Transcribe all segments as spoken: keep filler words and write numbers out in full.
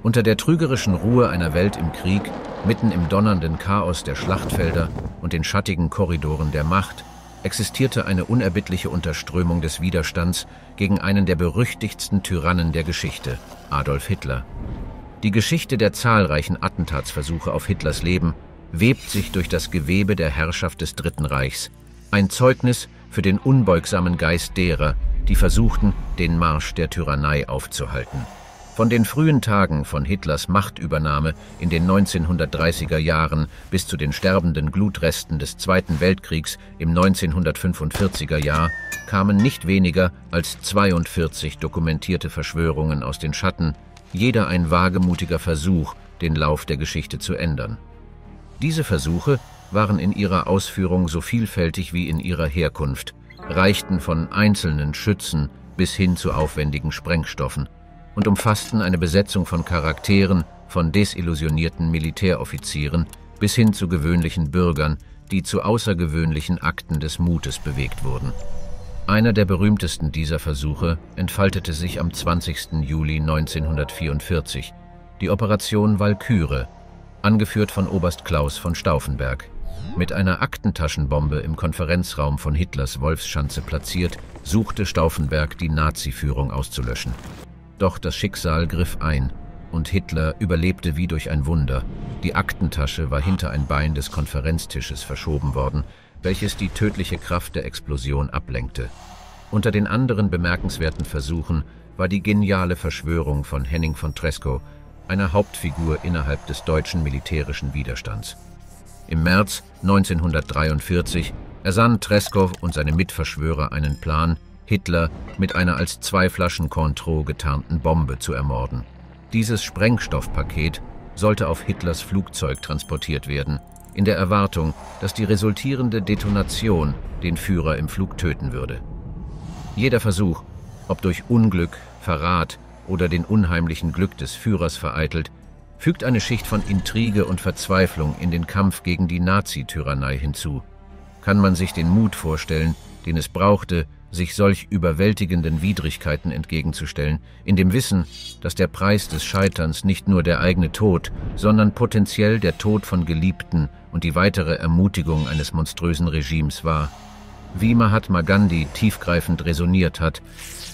Unter der trügerischen Ruhe einer Welt im Krieg, mitten im donnernden Chaos der Schlachtfelder und den schattigen Korridoren der Macht, existierte eine unerbittliche Unterströmung des Widerstands gegen einen der berüchtigtsten Tyrannen der Geschichte, Adolf Hitler. Die Geschichte der zahlreichen Attentatsversuche auf Hitlers Leben webt sich durch das Gewebe der Herrschaft des Dritten Reichs, ein Zeugnis für den unbeugsamen Geist derer, die versuchten, den Marsch der Tyrannei aufzuhalten. Von den frühen Tagen von Hitlers Machtübernahme in den neunzehnhundertdreißiger Jahren bis zu den sterbenden Glutresten des Zweiten Weltkriegs im neunzehnhundertfünfundvierziger Jahr kamen nicht weniger als zweiundvierzig dokumentierte Verschwörungen aus den Schatten, jeder ein wagemutiger Versuch, den Lauf der Geschichte zu ändern. Diese Versuche waren in ihrer Ausführung so vielfältig wie in ihrer Herkunft, reichten von einzelnen Schützen bis hin zu aufwendigen Sprengstoffen und umfassten eine Besetzung von Charakteren, von desillusionierten Militäroffizieren bis hin zu gewöhnlichen Bürgern, die zu außergewöhnlichen Akten des Mutes bewegt wurden. Einer der berühmtesten dieser Versuche entfaltete sich am zwanzigsten Juli neunzehnhundertvierundvierzig, die Operation Walküre, angeführt von Oberst Klaus von Stauffenberg. Mit einer Aktentaschenbombe im Konferenzraum von Hitlers Wolfschanze platziert, suchte Stauffenberg, die Nazi-Führung auszulöschen. Doch das Schicksal griff ein und Hitler überlebte wie durch ein Wunder. Die Aktentasche war hinter ein Bein des Konferenztisches verschoben worden, welches die tödliche Kraft der Explosion ablenkte. Unter den anderen bemerkenswerten Versuchen war die geniale Verschwörung von Henning von Tresckow, einer Hauptfigur innerhalb des deutschen militärischen Widerstands. Im März neunzehnhundertdreiundvierzig ersannen Tresckow und seine Mitverschwörer einen Plan, Hitler mit einer als zwei Flaschen Cointreau getarnten Bombe zu ermorden. Dieses Sprengstoffpaket sollte auf Hitlers Flugzeug transportiert werden, in der Erwartung, dass die resultierende Detonation den Führer im Flug töten würde. Jeder Versuch, ob durch Unglück, Verrat oder den unheimlichen Glück des Führers vereitelt, fügt eine Schicht von Intrige und Verzweiflung in den Kampf gegen die Nazi-Tyrannei hinzu. Kann man sich den Mut vorstellen, den es brauchte, sich solch überwältigenden Widrigkeiten entgegenzustellen, in dem Wissen, dass der Preis des Scheiterns nicht nur der eigene Tod, sondern potenziell der Tod von Geliebten und die weitere Ermutigung eines monströsen Regimes war. Wie Mahatma Gandhi tiefgreifend resoniert hat: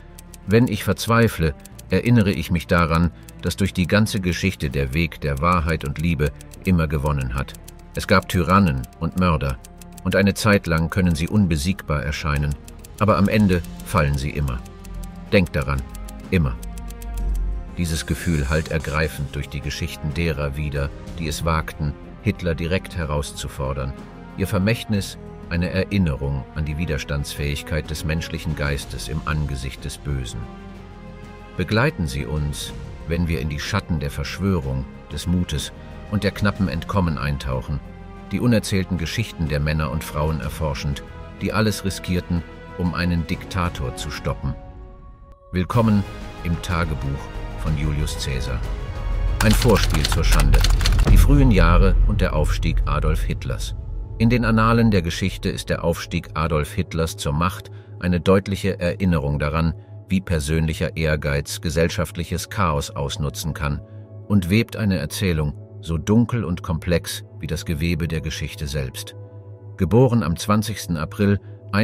Wenn ich verzweifle, erinnere ich mich daran, dass durch die ganze Geschichte der Weg der Wahrheit und Liebe immer gewonnen hat. Es gab Tyrannen und Mörder, und eine Zeit lang können sie unbesiegbar erscheinen, aber am Ende fallen sie immer. Denkt daran, immer. Dieses Gefühl hallt ergreifend durch die Geschichten derer wider, die es wagten, Hitler direkt herauszufordern. Ihr Vermächtnis eine Erinnerung an die Widerstandsfähigkeit des menschlichen Geistes im Angesicht des Bösen. Begleiten Sie uns, wenn wir in die Schatten der Verschwörung, des Mutes und der knappen Entkommen eintauchen, die unerzählten Geschichten der Männer und Frauen erforschend, die alles riskierten, um einen Diktator zu stoppen. Willkommen im Tagebuch von Julius Caesar. Ein Vorspiel zur Schande, die frühen Jahre und der Aufstieg Adolf Hitlers. In den Annalen der Geschichte ist der Aufstieg Adolf Hitlers zur Macht eine deutliche Erinnerung daran, wie persönlicher Ehrgeiz gesellschaftliches Chaos ausnutzen kann, und webt eine Erzählung so dunkel und komplex wie das Gewebe der Geschichte selbst. Geboren am zwanzigsten April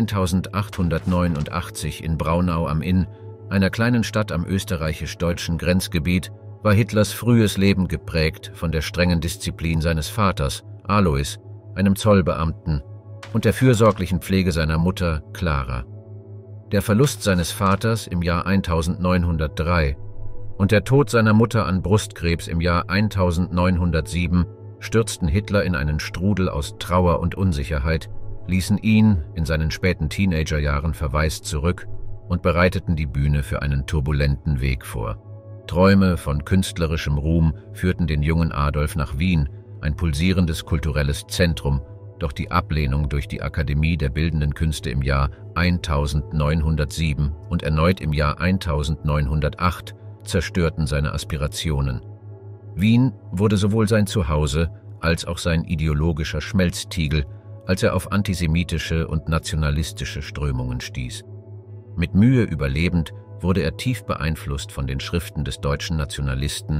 eintausendachthundertneunundachtzig in Braunau am Inn, einer kleinen Stadt am österreichisch-deutschen Grenzgebiet, war Hitlers frühes Leben geprägt von der strengen Disziplin seines Vaters, Alois, einem Zollbeamten, und der fürsorglichen Pflege seiner Mutter, Clara. Der Verlust seines Vaters im Jahr eintausendneunhundertdrei und der Tod seiner Mutter an Brustkrebs im Jahr eintausendneunhundertsieben stürzten Hitler in einen Strudel aus Trauer und Unsicherheit, ließen ihn in seinen späten Teenagerjahren verwaist zurück und bereiteten die Bühne für einen turbulenten Weg vor. Träume von künstlerischem Ruhm führten den jungen Adolf nach Wien, ein pulsierendes kulturelles Zentrum, doch die Ablehnung durch die Akademie der Bildenden Künste im Jahr eintausendneunhundertsieben und erneut im Jahr eintausendneunhundertacht zerstörten seine Aspirationen. Wien wurde sowohl sein Zuhause als auch sein ideologischer Schmelztiegel, als er auf antisemitische und nationalistische Strömungen stieß. Mit Mühe überlebend wurde er tief beeinflusst von den Schriften des deutschen Nationalisten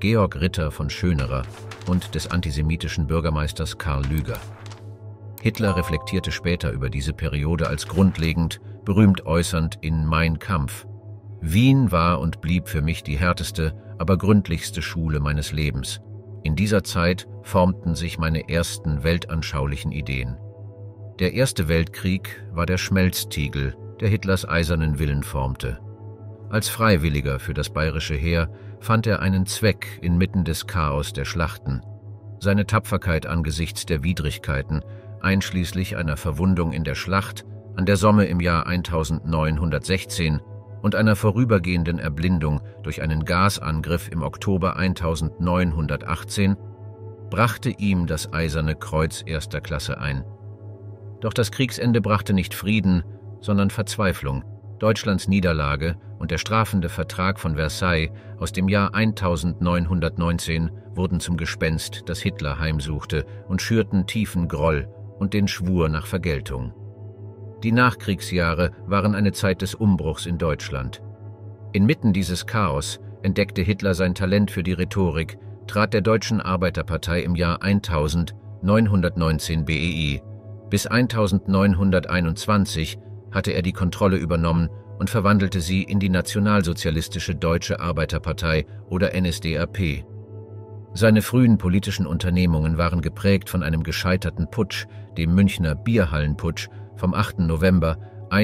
Georg Ritter von Schönerer und des antisemitischen Bürgermeisters Karl Lüger. Hitler reflektierte später über diese Periode als grundlegend, berühmt äußernd in Mein Kampf: Wien war und blieb für mich die härteste, aber gründlichste Schule meines Lebens. In dieser Zeit formten sich meine ersten weltanschaulichen Ideen. Der Erste Weltkrieg war der Schmelztiegel, der Hitlers eisernen Willen formte. Als Freiwilliger für das bayerische Heer fand er einen Zweck inmitten des Chaos der Schlachten. Seine Tapferkeit angesichts der Widrigkeiten, einschließlich einer Verwundung in der Schlacht an der Somme im Jahr eintausendneunhundertsechzehn und einer vorübergehenden Erblindung durch einen Gasangriff im Oktober eintausendneunhundertachtzehn, brachte ihm das Eiserne Kreuz erster Klasse ein. Doch das Kriegsende brachte nicht Frieden, sondern Verzweiflung. Deutschlands Niederlage und der strafende Vertrag von Versailles aus dem Jahr eintausendneunhundertneunzehn wurden zum Gespenst, das Hitler heimsuchte, und schürten tiefen Groll und den Schwur nach Vergeltung. Die Nachkriegsjahre waren eine Zeit des Umbruchs in Deutschland. Inmitten dieses Chaos entdeckte Hitler sein Talent für die Rhetorik, trat der Deutschen Arbeiterpartei im Jahr eintausendneunhundertneunzehn bei. Bis eintausendneunhunderteinundzwanzig hatte er die Kontrolle übernommen und verwandelte sie in die nationalsozialistische Deutsche Arbeiterpartei oder N S D A P. Seine frühen politischen Unternehmungen waren geprägt von einem gescheiterten Putsch, dem Münchner Bierhallenputsch vom achten November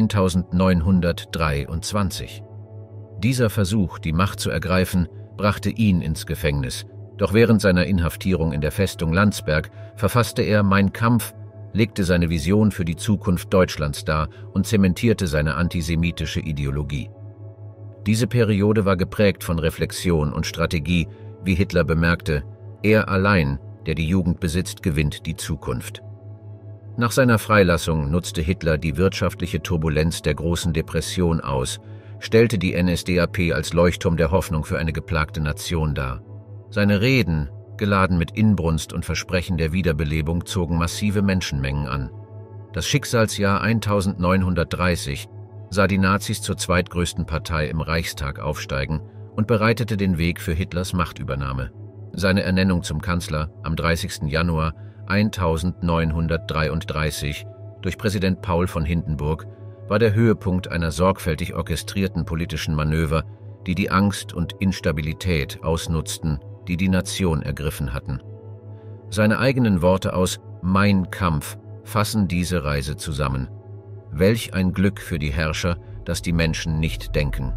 eintausendneunhundertdreiundzwanzig. Dieser Versuch, die Macht zu ergreifen, brachte ihn ins Gefängnis. Doch während seiner Inhaftierung in der Festung Landsberg verfasste er Mein Kampf, legte seine Vision für die Zukunft Deutschlands dar und zementierte seine antisemitische Ideologie. Diese Periode war geprägt von Reflexion und Strategie, wie Hitler bemerkte: Er allein, der die Jugend besitzt, gewinnt die Zukunft. Nach seiner Freilassung nutzte Hitler die wirtschaftliche Turbulenz der Großen Depression aus, stellte die N S D A P als Leuchtturm der Hoffnung für eine geplagte Nation dar. Seine Reden, geladen mit Inbrunst und Versprechen der Wiederbelebung, zogen massive Menschenmengen an. Das Schicksalsjahr eintausendneunhundertdreißig sah die Nazis zur zweitgrößten Partei im Reichstag aufsteigen und bereitete den Weg für Hitlers Machtübernahme. Seine Ernennung zum Kanzler am dreißigsten Januar eintausendneunhundertdreiunddreißig durch Präsident Paul von Hindenburg war der Höhepunkt einer sorgfältig orchestrierten politischen Manöver, die die Angst und Instabilität ausnutzten, die die Nation ergriffen hatten. Seine eigenen Worte aus Mein Kampf fassen diese Reise zusammen. Welch ein Glück für die Herrscher, dass die Menschen nicht denken.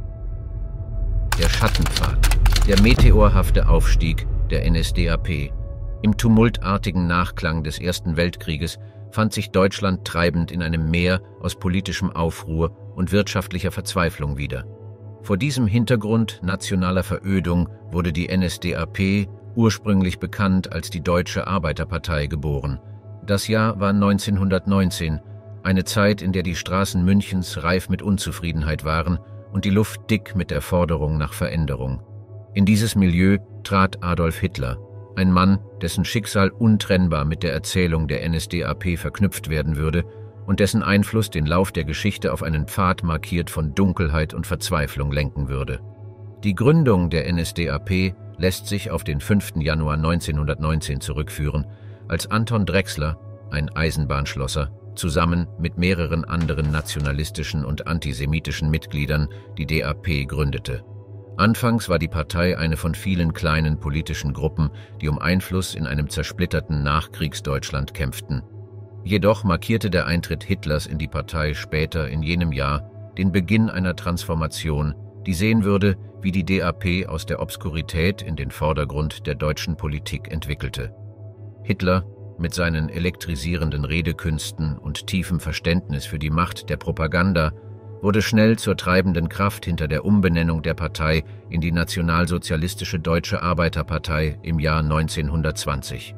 Der Schattenpfad, der meteorhafte Aufstieg der N S D A P. Im tumultartigen Nachklang des Ersten Weltkrieges fand sich Deutschland treibend in einem Meer aus politischem Aufruhr und wirtschaftlicher Verzweiflung wieder. Vor diesem Hintergrund nationaler Verödung wurde die N S D A P, ursprünglich bekannt als die Deutsche Arbeiterpartei, geboren. Das Jahr war neunzehnhundertneunzehn, eine Zeit, in der die Straßen Münchens reif mit Unzufriedenheit waren und die Luft dick mit der Forderung nach Veränderung. In dieses Milieu trat Adolf Hitler, ein Mann, dessen Schicksal untrennbar mit der Erzählung der N S D A P verknüpft werden würde und dessen Einfluss den Lauf der Geschichte auf einen Pfad markiert von Dunkelheit und Verzweiflung lenken würde. Die Gründung der N S D A P lässt sich auf den fünften Januar neunzehnhundertneunzehn zurückführen, als Anton Drechsler, ein Eisenbahnschlosser, zusammen mit mehreren anderen nationalistischen und antisemitischen Mitgliedern die D A P gründete. Anfangs war die Partei eine von vielen kleinen politischen Gruppen, die um Einfluss in einem zersplitterten Nachkriegsdeutschland kämpften. Jedoch markierte der Eintritt Hitlers in die Partei später in jenem Jahr den Beginn einer Transformation, die sehen würde, wie die D A P aus der Obskurität in den Vordergrund der deutschen Politik entwickelte. Hitler, mit seinen elektrisierenden Redekünsten und tiefem Verständnis für die Macht der Propaganda, wurde schnell zur treibenden Kraft hinter der Umbenennung der Partei in die Nationalsozialistische Deutsche Arbeiterpartei im Jahr neunzehnhundertzwanzig.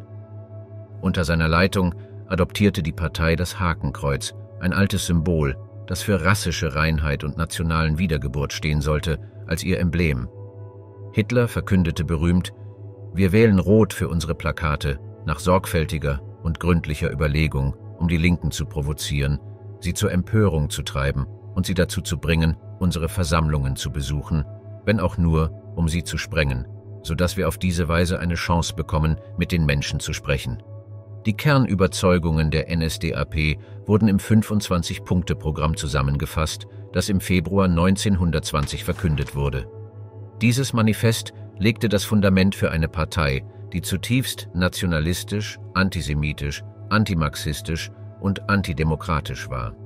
Unter seiner Leitung adoptierte die Partei das Hakenkreuz, ein altes Symbol, das für rassische Reinheit und nationalen Wiedergeburt stehen sollte, als ihr Emblem. Hitler verkündete berühmt: Wir wählen Rot für unsere Plakate, nach sorgfältiger und gründlicher Überlegung, um die Linken zu provozieren, sie zur Empörung zu treiben und sie dazu zu bringen, unsere Versammlungen zu besuchen, wenn auch nur, um sie zu sprengen. sodass wir auf diese Weise eine Chance bekommen, mit den Menschen zu sprechen. Die Kernüberzeugungen der N S D A P wurden im fünfundzwanzig-Punkte-Programm zusammengefasst, das im Februar neunzehnhundertzwanzig verkündet wurde. Dieses Manifest legte das Fundament für eine Partei, die zutiefst nationalistisch, antisemitisch, antimarxistisch und antidemokratisch war.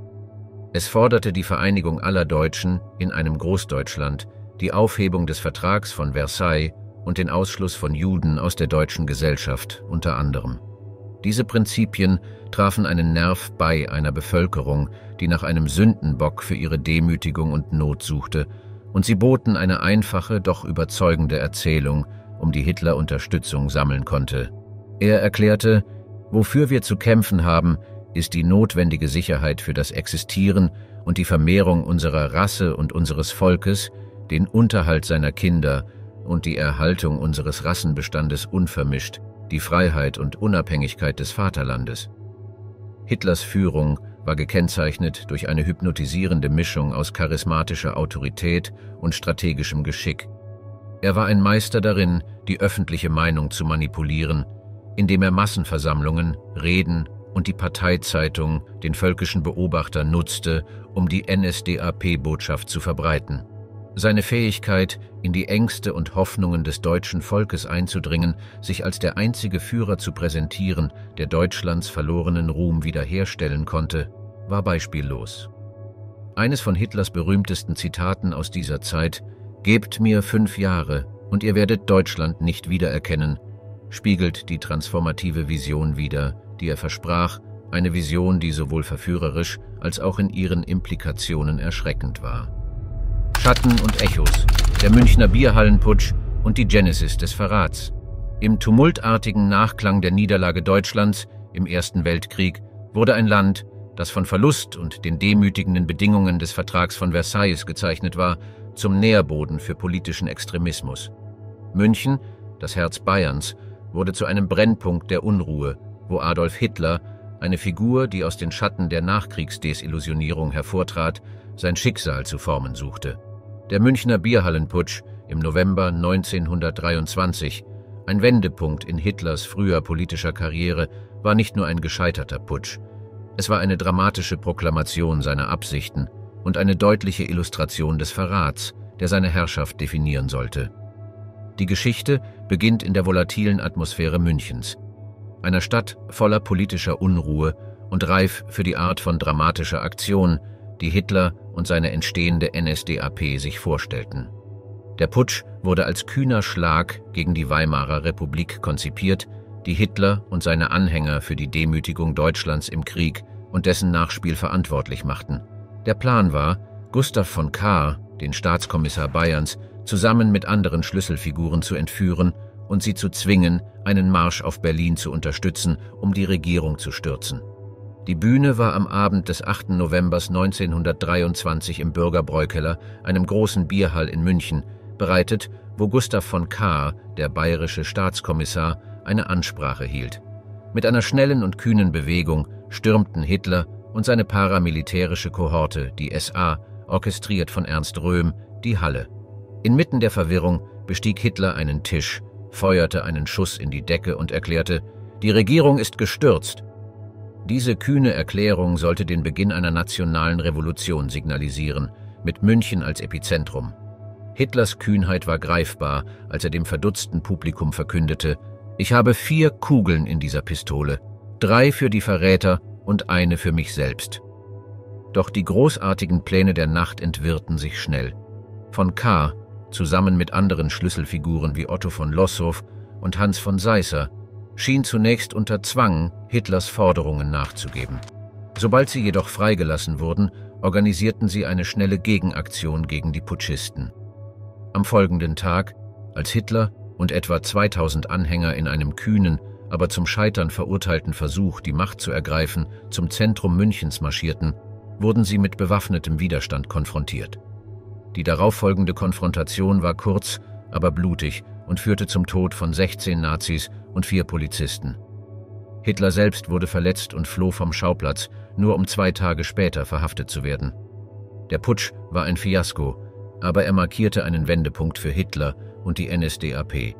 Es forderte die Vereinigung aller Deutschen in einem Großdeutschland, die Aufhebung des Vertrags von Versailles und den Ausschluss von Juden aus der deutschen Gesellschaft unter anderem. Diese Prinzipien trafen einen Nerv bei einer Bevölkerung, die nach einem Sündenbock für ihre Demütigung und Not suchte, und sie boten eine einfache, doch überzeugende Erzählung, um die Hitler Unterstützung sammeln konnte. Er erklärte, wofür wir zu kämpfen haben, ist die notwendige Sicherheit für das Existieren und die Vermehrung unserer Rasse und unseres Volkes, den Unterhalt seiner Kinder und die Erhaltung unseres Rassenbestandes unvermischt, die Freiheit und Unabhängigkeit des Vaterlandes. Hitlers Führung war gekennzeichnet durch eine hypnotisierende Mischung aus charismatischer Autorität und strategischem Geschick. Er war ein Meister darin, die öffentliche Meinung zu manipulieren, indem er Massenversammlungen, Reden und die Parteizeitung, den Völkischen Beobachter, nutzte, um die N S D A P-Botschaft zu verbreiten. Seine Fähigkeit, in die Ängste und Hoffnungen des deutschen Volkes einzudringen, sich als der einzige Führer zu präsentieren, der Deutschlands verlorenen Ruhm wiederherstellen konnte, war beispiellos. Eines von Hitlers berühmtesten Zitaten aus dieser Zeit, »Gebt mir fünf Jahre, und ihr werdet Deutschland nicht wiedererkennen«, spiegelt die transformative Vision wider, die er versprach, eine Vision, die sowohl verführerisch als auch in ihren Implikationen erschreckend war. Schatten und Echos, der Münchner Bierhallenputsch und die Genesis des Verrats. Im tumultartigen Nachklang der Niederlage Deutschlands im Ersten Weltkrieg wurde ein Land, das von Verlust und den demütigenden Bedingungen des Vertrags von Versailles gezeichnet war, zum Nährboden für politischen Extremismus. München, das Herz Bayerns, wurde zu einem Brennpunkt der Unruhe, wo Adolf Hitler, eine Figur, die aus den Schatten der Nachkriegsdesillusionierung hervortrat, sein Schicksal zu formen suchte. Der Münchner Bierhallenputsch im November neunzehnhundertdreiundzwanzig, ein Wendepunkt in Hitlers früher politischer Karriere, war nicht nur ein gescheiterter Putsch. Es war eine dramatische Proklamation seiner Absichten und eine deutliche Illustration des Verrats, der seine Herrschaft definieren sollte. Die Geschichte beginnt in der volatilen Atmosphäre Münchens, einer Stadt voller politischer Unruhe und reif für die Art von dramatischer Aktion, die Hitler und seine entstehende N S D A P sich vorstellten. Der Putsch wurde als kühner Schlag gegen die Weimarer Republik konzipiert, die Hitler und seine Anhänger für die Demütigung Deutschlands im Krieg und dessen Nachspiel verantwortlich machten. Der Plan war, Gustav von Kahr, den Staatskommissar Bayerns, zusammen mit anderen Schlüsselfiguren zu entführen und sie zu zwingen, einen Marsch auf Berlin zu unterstützen, um die Regierung zu stürzen. Die Bühne war am Abend des achten November neunzehnhundertdreiundzwanzig im Bürgerbräukeller, einem großen Bierhall in München, bereitet, wo Gustav von Kahr, der bayerische Staatskommissar, eine Ansprache hielt. Mit einer schnellen und kühnen Bewegung stürmten Hitler und seine paramilitärische Kohorte, die S A, orchestriert von Ernst Röhm, die Halle. Inmitten der Verwirrung bestieg Hitler einen Tisch, feuerte einen Schuss in die Decke und erklärte, die Regierung ist gestürzt. Diese kühne Erklärung sollte den Beginn einer nationalen Revolution signalisieren, mit München als Epizentrum. Hitlers Kühnheit war greifbar, als er dem verdutzten Publikum verkündete, ich habe vier Kugeln in dieser Pistole, drei für die Verräter und eine für mich selbst. Doch die großartigen Pläne der Nacht entwirrten sich schnell. Von Kahr, zusammen mit anderen Schlüsselfiguren wie Otto von Lossow und Hans von Seisser, schien zunächst unter Zwang, Hitlers Forderungen nachzugeben. Sobald sie jedoch freigelassen wurden, organisierten sie eine schnelle Gegenaktion gegen die Putschisten. Am folgenden Tag, als Hitler und etwa zweitausend Anhänger in einem kühnen, aber zum Scheitern verurteilten Versuch, die Macht zu ergreifen, zum Zentrum Münchens marschierten, wurden sie mit bewaffnetem Widerstand konfrontiert. Die darauffolgende Konfrontation war kurz, aber blutig und führte zum Tod von sechzehn Nazis und vier Polizisten. Hitler selbst wurde verletzt und floh vom Schauplatz, nur um zwei Tage später verhaftet zu werden. Der Putsch war ein Fiasko, aber er markierte einen Wendepunkt für Hitler und die N S D A P.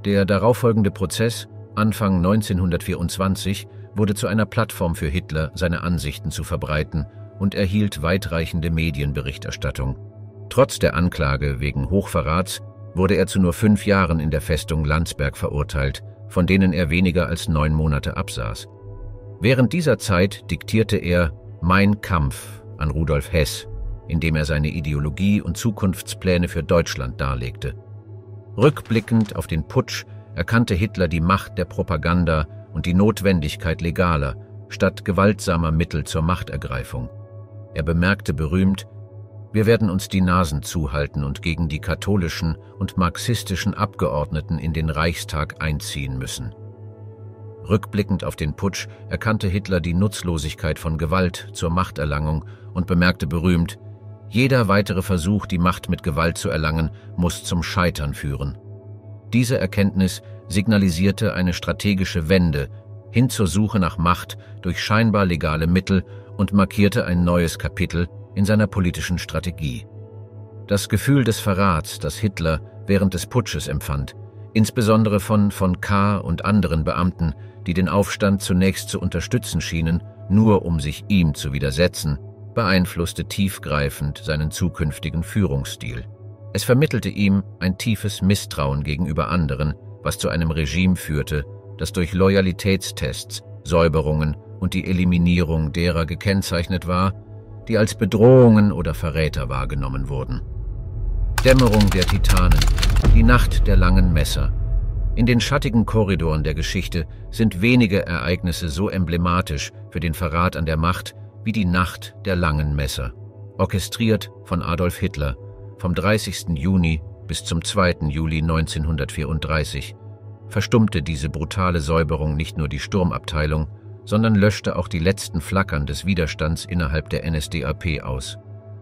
Der darauffolgende Prozess, Anfang neunzehnhundertvierundzwanzig, wurde zu einer Plattform für Hitler, seine Ansichten zu verbreiten, und erhielt weitreichende Medienberichterstattung. Trotz der Anklage wegen Hochverrats wurde er zu nur fünf Jahren in der Festung Landsberg verurteilt, von denen er weniger als neun Monate absaß. Während dieser Zeit diktierte er »Mein Kampf« an Rudolf Hess, indem er seine Ideologie und Zukunftspläne für Deutschland darlegte. Rückblickend auf den Putsch erkannte Hitler die Macht der Propaganda und die Notwendigkeit legaler, statt gewaltsamer Mittel zur Machtergreifung. Er bemerkte berühmt: Wir werden uns die Nasen zuhalten und gegen die katholischen und marxistischen Abgeordneten in den Reichstag einziehen müssen. Rückblickend auf den Putsch erkannte Hitler die Nutzlosigkeit von Gewalt zur Machterlangung und bemerkte berühmt: Jeder weitere Versuch, die Macht mit Gewalt zu erlangen, muss zum Scheitern führen. Diese Erkenntnis signalisierte eine strategische Wende hin zur Suche nach Macht durch scheinbar legale Mittel und markierte ein neues Kapitel in seiner politischen Strategie. Das Gefühl des Verrats, das Hitler während des Putsches empfand, insbesondere von von Kahr und anderen Beamten, die den Aufstand zunächst zu unterstützen schienen, nur um sich ihm zu widersetzen, beeinflusste tiefgreifend seinen zukünftigen Führungsstil. Es vermittelte ihm ein tiefes Misstrauen gegenüber anderen, was zu einem Regime führte, das durch Loyalitätstests, Säuberungen und die Eliminierung derer gekennzeichnet war, die als Bedrohungen oder Verräter wahrgenommen wurden. Dämmerung der Titanen, die Nacht der langen Messer. In den schattigen Korridoren der Geschichte sind wenige Ereignisse so emblematisch für den Verrat an der Macht wie die Nacht der langen Messer, orchestriert von Adolf Hitler vom dreißigsten Juni bis zum zweiten Juli neunzehnhundertvierunddreißig, verstummte diese brutale Säuberung nicht nur die Sturmabteilung, sondern löschte auch die letzten Flackern des Widerstands innerhalb der N S D A P aus.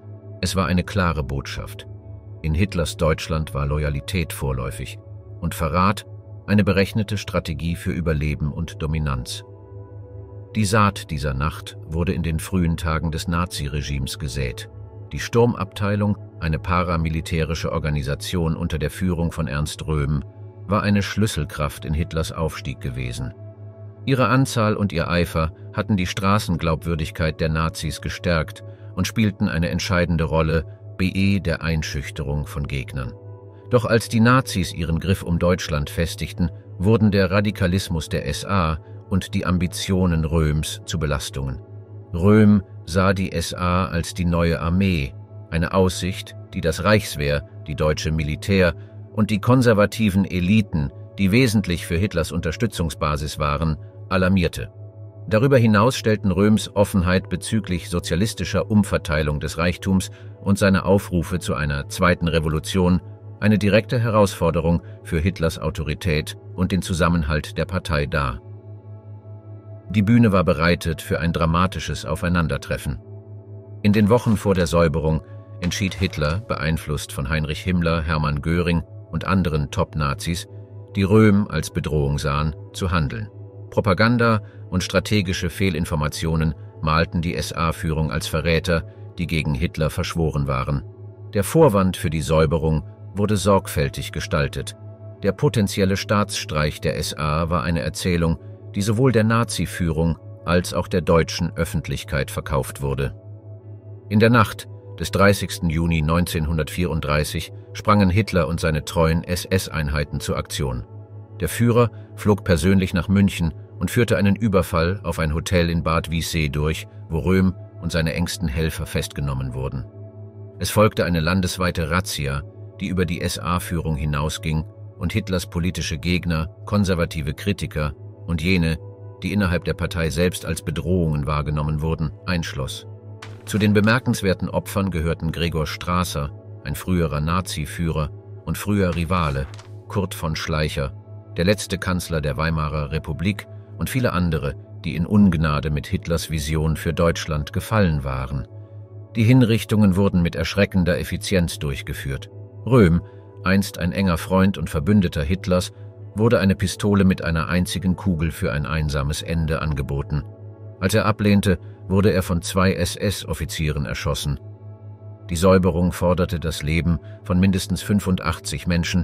Es war eine klare Botschaft. In Hitlers Deutschland war Loyalität vorläufig und Verrat eine berechnete Strategie für Überleben und Dominanz. Die Saat dieser Nacht wurde in den frühen Tagen des Naziregimes gesät. Die Sturmabteilung, eine paramilitärische Organisation unter der Führung von Ernst Röhm, war eine Schlüsselkraft in Hitlers Aufstieg gewesen. Ihre Anzahl und ihr Eifer hatten die Straßenglaubwürdigkeit der Nazis gestärkt und spielten eine entscheidende Rolle bei der Einschüchterung von Gegnern. Doch als die Nazis ihren Griff um Deutschland festigten, wurden der Radikalismus der S A und die Ambitionen Röhms zu Belastungen. Röhm sah die S A als die neue Armee, eine Aussicht, die das Reichswehr, die deutsche Militär und die konservativen Eliten, die wesentlich für Hitlers Unterstützungsbasis waren, alarmierte. Darüber hinaus stellten Röhms Offenheit bezüglich sozialistischer Umverteilung des Reichtums und seine Aufrufe zu einer zweiten Revolution eine direkte Herausforderung für Hitlers Autorität und den Zusammenhalt der Partei dar. Die Bühne war bereitet für ein dramatisches Aufeinandertreffen. In den Wochen vor der Säuberung entschied Hitler, beeinflusst von Heinrich Himmler, Hermann Göring und anderen Top-Nazis, die Röhm als Bedrohung sahen, zu handeln. Propaganda und strategische Fehlinformationen malten die S A-Führung als Verräter, die gegen Hitler verschworen waren. Der Vorwand für die Säuberung wurde sorgfältig gestaltet. Der potenzielle Staatsstreich der S A war eine Erzählung, die sowohl der Nazi-Führung als auch der deutschen Öffentlichkeit verkauft wurde. In der Nacht des dreißigsten Juni neunzehnhundertvierunddreißig sprangen Hitler und seine treuen S S-Einheiten zur Aktion. Der Führer flog persönlich nach München und führte einen Überfall auf ein Hotel in Bad Wiessee durch, wo Röhm und seine engsten Helfer festgenommen wurden. Es folgte eine landesweite Razzia, die über die S A-Führung hinausging und Hitlers politische Gegner, konservative Kritiker und jene, die innerhalb der Partei selbst als Bedrohungen wahrgenommen wurden, einschloss. Zu den bemerkenswerten Opfern gehörten Gregor Strasser, ein früherer Nazi-Führer und früher Rivale, Kurt von Schleicher, der letzte Kanzler der Weimarer Republik und viele andere, die in Ungnade mit Hitlers Vision für Deutschland gefallen waren. Die Hinrichtungen wurden mit erschreckender Effizienz durchgeführt. Röhm, einst ein enger Freund und Verbündeter Hitlers, wurde eine Pistole mit einer einzigen Kugel für ein einsames Ende angeboten. Als er ablehnte, wurde er von zwei S S-Offizieren erschossen. Die Säuberung forderte das Leben von mindestens fünfundachtzig Menschen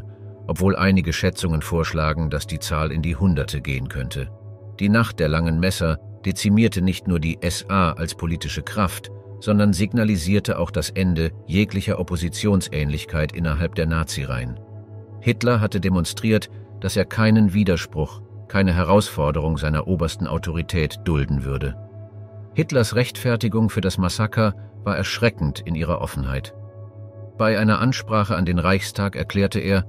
obwohl einige Schätzungen vorschlagen, dass die Zahl in die Hunderte gehen könnte. Die Nacht der langen Messer dezimierte nicht nur die S A als politische Kraft, sondern signalisierte auch das Ende jeglicher Oppositionsähnlichkeit innerhalb der Nazireihen. Hitler hatte demonstriert, dass er keinen Widerspruch, keine Herausforderung seiner obersten Autorität dulden würde. Hitlers Rechtfertigung für das Massaker war erschreckend in ihrer Offenheit. Bei einer Ansprache an den Reichstag erklärte er: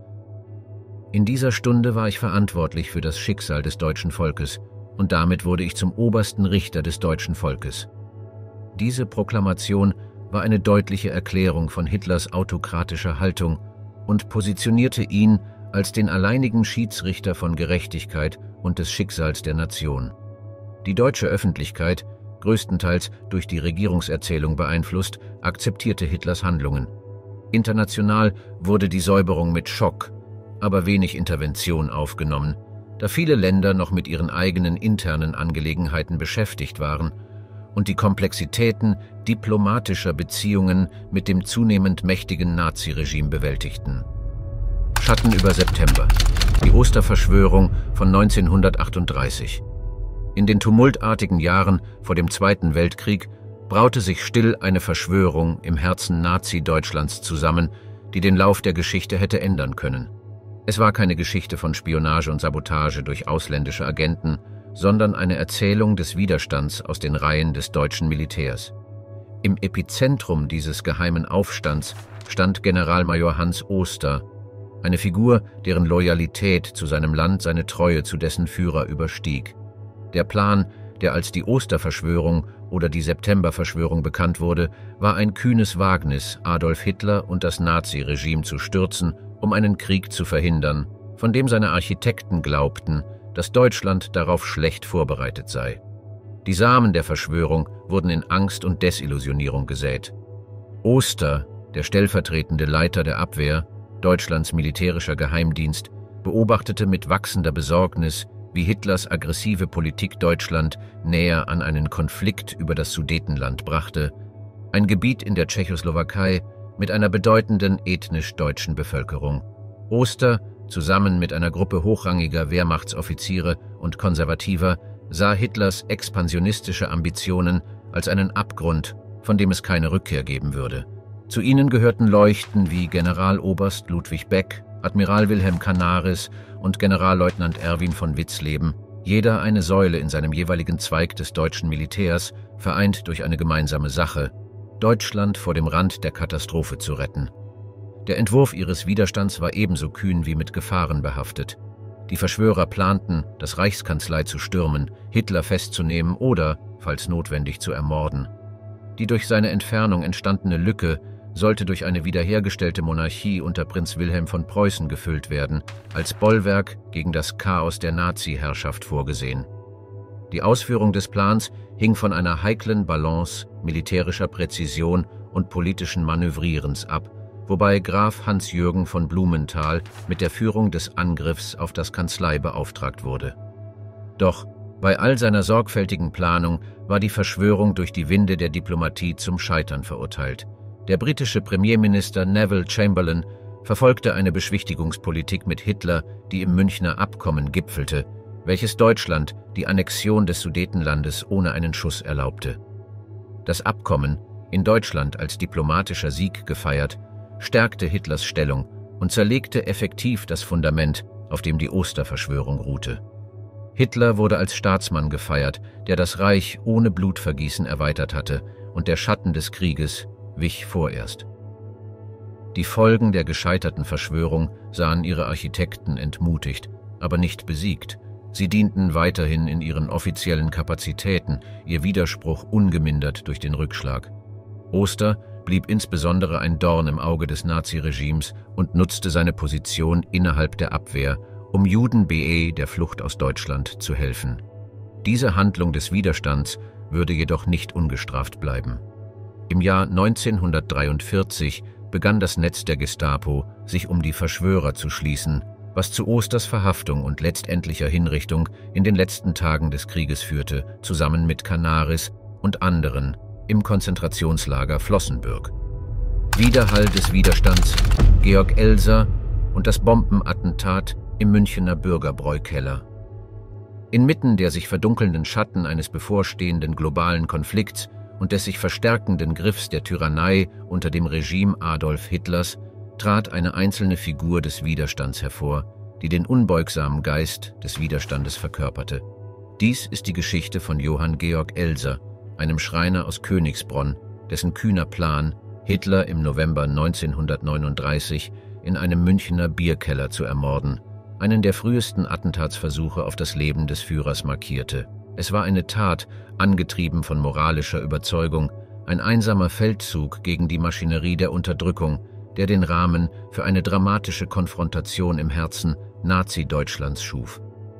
In dieser Stunde war ich verantwortlich für das Schicksal des deutschen Volkes und damit wurde ich zum obersten Richter des deutschen Volkes. Diese Proklamation war eine deutliche Erklärung von Hitlers autokratischer Haltung und positionierte ihn als den alleinigen Schiedsrichter von Gerechtigkeit und des Schicksals der Nation. Die deutsche Öffentlichkeit, größtenteils durch die Regierungserzählung beeinflusst, akzeptierte Hitlers Handlungen. International wurde die Säuberung mit Schock, aber wenig Intervention aufgenommen, da viele Länder noch mit ihren eigenen internen Angelegenheiten beschäftigt waren und die Komplexitäten diplomatischer Beziehungen mit dem zunehmend mächtigen Naziregime bewältigten. Schatten über September. Die Osterverschwörung von neunzehnhundertachtunddreißig. In den tumultartigen Jahren vor dem Zweiten Weltkrieg braute sich still eine Verschwörung im Herzen Nazi-Deutschlands zusammen, die den Lauf der Geschichte hätte ändern können. Es war keine Geschichte von Spionage und Sabotage durch ausländische Agenten, sondern eine Erzählung des Widerstands aus den Reihen des deutschen Militärs. Im Epizentrum dieses geheimen Aufstands stand Generalmajor Hans Oster, eine Figur, deren Loyalität zu seinem Land seine Treue zu dessen Führer überstieg. Der Plan, der als die Osterverschwörung oder die Septemberverschwörung bekannt wurde, war ein kühnes Wagnis, Adolf Hitler und das Naziregime zu stürzen, um einen Krieg zu verhindern, von dem seine Architekten glaubten, dass Deutschland darauf schlecht vorbereitet sei. Die Samen der Verschwörung wurden in Angst und Desillusionierung gesät. Oster, der stellvertretende Leiter der Abwehr, Deutschlands militärischer Geheimdienst, beobachtete mit wachsender Besorgnis, wie Hitlers aggressive Politik Deutschland näher an einen Konflikt über das Sudetenland brachte, ein Gebiet in der Tschechoslowakei mit einer bedeutenden ethnisch deutschen Bevölkerung. Oster, zusammen mit einer Gruppe hochrangiger Wehrmachtsoffiziere und Konservativer, sah Hitlers expansionistische Ambitionen als einen Abgrund, von dem es keine Rückkehr geben würde. Zu ihnen gehörten Leuchten wie Generaloberst Ludwig Beck, Admiral Wilhelm Canaris und Generalleutnant Erwin von Witzleben, jeder eine Säule in seinem jeweiligen Zweig des deutschen Militärs, vereint durch eine gemeinsame Sache: Deutschland vor dem Rand der Katastrophe zu retten. Der Entwurf ihres Widerstands war ebenso kühn wie mit Gefahren behaftet. Die Verschwörer planten, das Reichskanzlei zu stürmen, Hitler festzunehmen oder, falls notwendig, zu ermorden. Die durch seine Entfernung entstandene Lücke sollte durch eine wiederhergestellte Monarchie unter Prinz Wilhelm von Preußen gefüllt werden, als Bollwerk gegen das Chaos der Nazi-Herrschaft vorgesehen. Die Ausführung des Plans hing von einer heiklen Balance militärischer Präzision und politischen Manövrierens ab, wobei Graf Hans-Jürgen von Blumenthal mit der Führung des Angriffs auf das Kanzlei beauftragt wurde. Doch bei all seiner sorgfältigen Planung war die Verschwörung durch die Winde der Diplomatie zum Scheitern verurteilt. Der britische Premierminister Neville Chamberlain verfolgte eine Beschwichtigungspolitik mit Hitler, die im Münchner Abkommen gipfelte, welches Deutschland die Annexion des Sudetenlandes ohne einen Schuss erlaubte. Das Abkommen, in Deutschland als diplomatischer Sieg gefeiert, stärkte Hitlers Stellung und zerlegte effektiv das Fundament, auf dem die Osterverschwörung ruhte. Hitler wurde als Staatsmann gefeiert, der das Reich ohne Blutvergießen erweitert hatte, und der Schatten des Krieges wich vorerst. Die Folgen der gescheiterten Verschwörung sahen ihre Architekten entmutigt, aber nicht besiegt. Sie dienten weiterhin in ihren offiziellen Kapazitäten, ihr Widerspruch ungemindert durch den Rückschlag. Oster blieb insbesondere ein Dorn im Auge des Naziregimes und nutzte seine Position innerhalb der Abwehr, um Juden B E der Flucht aus Deutschland zu helfen. Diese Handlung des Widerstands würde jedoch nicht ungestraft bleiben. Im Jahr neunzehnhundertdreiundvierzig begann das Netz der Gestapo, sich um die Verschwörer zu schließen, was zu Osters Verhaftung und letztendlicher Hinrichtung in den letzten Tagen des Krieges führte, zusammen mit Canaris und anderen im Konzentrationslager Flossenbürg. Widerhall des Widerstands: Georg Elser und das Bombenattentat im Münchener Bürgerbräukeller. Inmitten der sich verdunkelnden Schatten eines bevorstehenden globalen Konflikts und des sich verstärkenden Griffs der Tyrannei unter dem Regime Adolf Hitlers trat eine einzelne Figur des Widerstands hervor, die den unbeugsamen Geist des Widerstandes verkörperte. Dies ist die Geschichte von Johann Georg Elser, einem Schreiner aus Königsbronn, dessen kühner Plan, Hitler im November neunzehnhundertneununddreißig in einem Münchener Bierkeller zu ermorden, einen der frühesten Attentatsversuche auf das Leben des Führers markierte. Es war eine Tat, angetrieben von moralischer Überzeugung, ein einsamer Feldzug gegen die Maschinerie der Unterdrückung, der den Rahmen für eine dramatische Konfrontation im Herzen Nazi-Deutschlands schuf.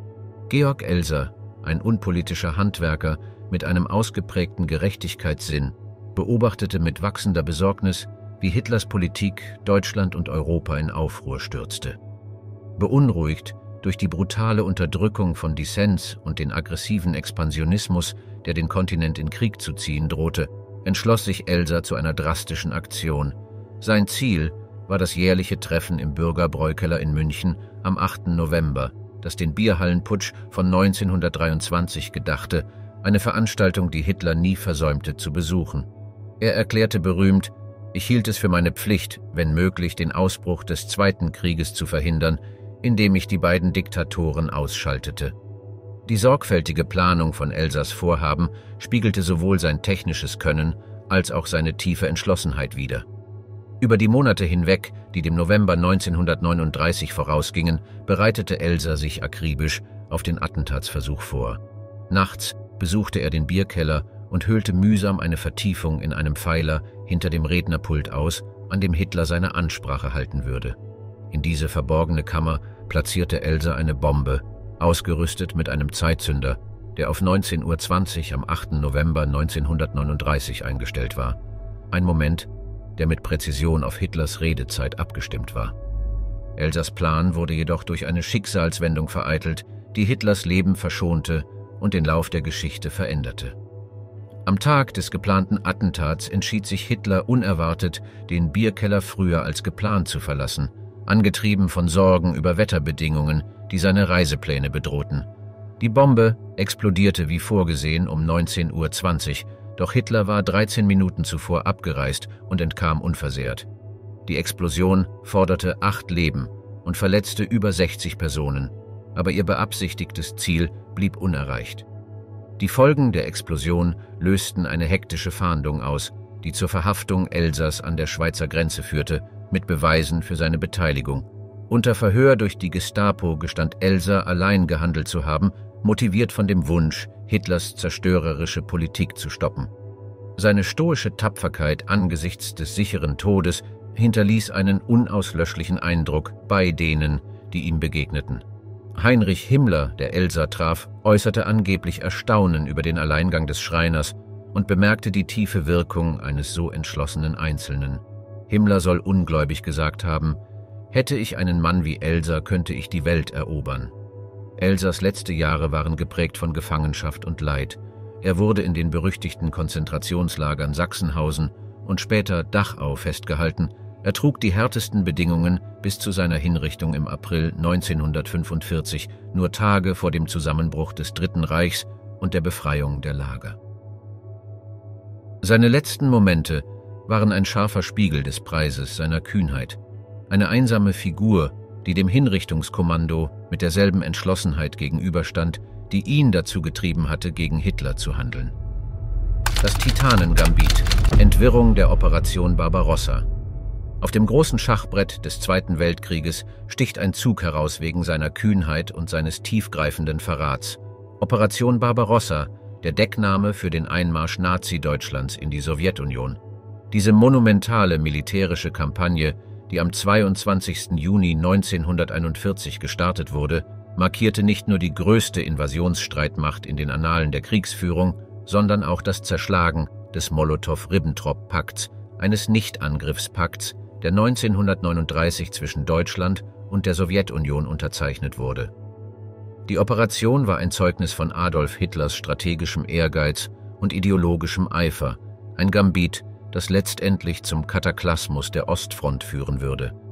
Georg Elser, ein unpolitischer Handwerker mit einem ausgeprägten Gerechtigkeitssinn, beobachtete mit wachsender Besorgnis, wie Hitlers Politik Deutschland und Europa in Aufruhr stürzte. Beunruhigt durch die brutale Unterdrückung von Dissens und den aggressiven Expansionismus, der den Kontinent in Krieg zu ziehen drohte, entschloss sich Elser zu einer drastischen Aktion. Sein Ziel war das jährliche Treffen im Bürgerbräukeller in München am achten November, das den Bierhallenputsch von neunzehnhundertdreiundzwanzig gedachte, eine Veranstaltung, die Hitler nie versäumte zu besuchen. Er erklärte berühmt: Ich hielt es für meine Pflicht, wenn möglich den Ausbruch des Zweiten Krieges zu verhindern, indem ich die beiden Diktatoren ausschaltete. Die sorgfältige Planung von Elsers Vorhaben spiegelte sowohl sein technisches Können als auch seine tiefe Entschlossenheit wider. Über die Monate hinweg, die dem November neunzehnhundertneununddreißig vorausgingen, bereitete Elser sich akribisch auf den Attentatsversuch vor. Nachts besuchte er den Bierkeller und höhlte mühsam eine Vertiefung in einem Pfeiler hinter dem Rednerpult aus, an dem Hitler seine Ansprache halten würde. In diese verborgene Kammer platzierte Elser eine Bombe, ausgerüstet mit einem Zeitzünder, der auf neunzehn Uhr zwanzig am achten November neunzehnhundertneununddreißig eingestellt war. Ein Moment, der mit Präzision auf Hitlers Redezeit abgestimmt war. Elsers Plan wurde jedoch durch eine Schicksalswendung vereitelt, die Hitlers Leben verschonte und den Lauf der Geschichte veränderte. Am Tag des geplanten Attentats entschied sich Hitler unerwartet, den Bierkeller früher als geplant zu verlassen, angetrieben von Sorgen über Wetterbedingungen, die seine Reisepläne bedrohten. Die Bombe explodierte wie vorgesehen um neunzehn Uhr zwanzig, doch Hitler war dreizehn Minuten zuvor abgereist und entkam unversehrt. Die Explosion forderte acht Leben und verletzte über sechzig Personen, aber ihr beabsichtigtes Ziel blieb unerreicht. Die Folgen der Explosion lösten eine hektische Fahndung aus, die zur Verhaftung Elsers an der Schweizer Grenze führte, mit Beweisen für seine Beteiligung. Unter Verhör durch die Gestapo gestand Elser, allein gehandelt zu haben, motiviert von dem Wunsch, Hitlers zerstörerische Politik zu stoppen. Seine stoische Tapferkeit angesichts des sicheren Todes hinterließ einen unauslöschlichen Eindruck bei denen, die ihm begegneten. Heinrich Himmler, der Elser traf, äußerte angeblich Erstaunen über den Alleingang des Schreiners und bemerkte die tiefe Wirkung eines so entschlossenen Einzelnen. Himmler soll ungläubig gesagt haben: Hätte ich einen Mann wie Elser, könnte ich die Welt erobern. Elsers letzte Jahre waren geprägt von Gefangenschaft und Leid. Er wurde in den berüchtigten Konzentrationslagern Sachsenhausen und später Dachau festgehalten. Er trug die härtesten Bedingungen bis zu seiner Hinrichtung im April neunzehnhundertfünfundvierzig, nur Tage vor dem Zusammenbruch des Dritten Reichs und der Befreiung der Lager. Seine letzten Momente waren ein scharfer Spiegel des Preises seiner Kühnheit. Eine einsame Figur, die dem Hinrichtungskommando mit derselben Entschlossenheit gegenüberstand, die ihn dazu getrieben hatte, gegen Hitler zu handeln. Das Titanengambit, Entwirrung der Operation Barbarossa. Auf dem großen Schachbrett des Zweiten Weltkrieges sticht ein Zug heraus wegen seiner Kühnheit und seines tiefgreifenden Verrats. Operation Barbarossa, der Deckname für den Einmarsch Nazi-Deutschlands in die Sowjetunion. Diese monumentale militärische Kampagne, die am zweiundzwanzigsten Juni neunzehnhunderteinundvierzig gestartet wurde, markierte nicht nur die größte Invasionsstreitmacht in den Annalen der Kriegsführung, sondern auch das Zerschlagen des Molotow-Ribbentrop-Pakts, eines Nichtangriffspakts, der neunzehnhundertneununddreißig zwischen Deutschland und der Sowjetunion unterzeichnet wurde. Die Operation war ein Zeugnis von Adolf Hitlers strategischem Ehrgeiz und ideologischem Eifer, ein Gambit, das letztendlich zum Kataklysmus der Ostfront führen würde.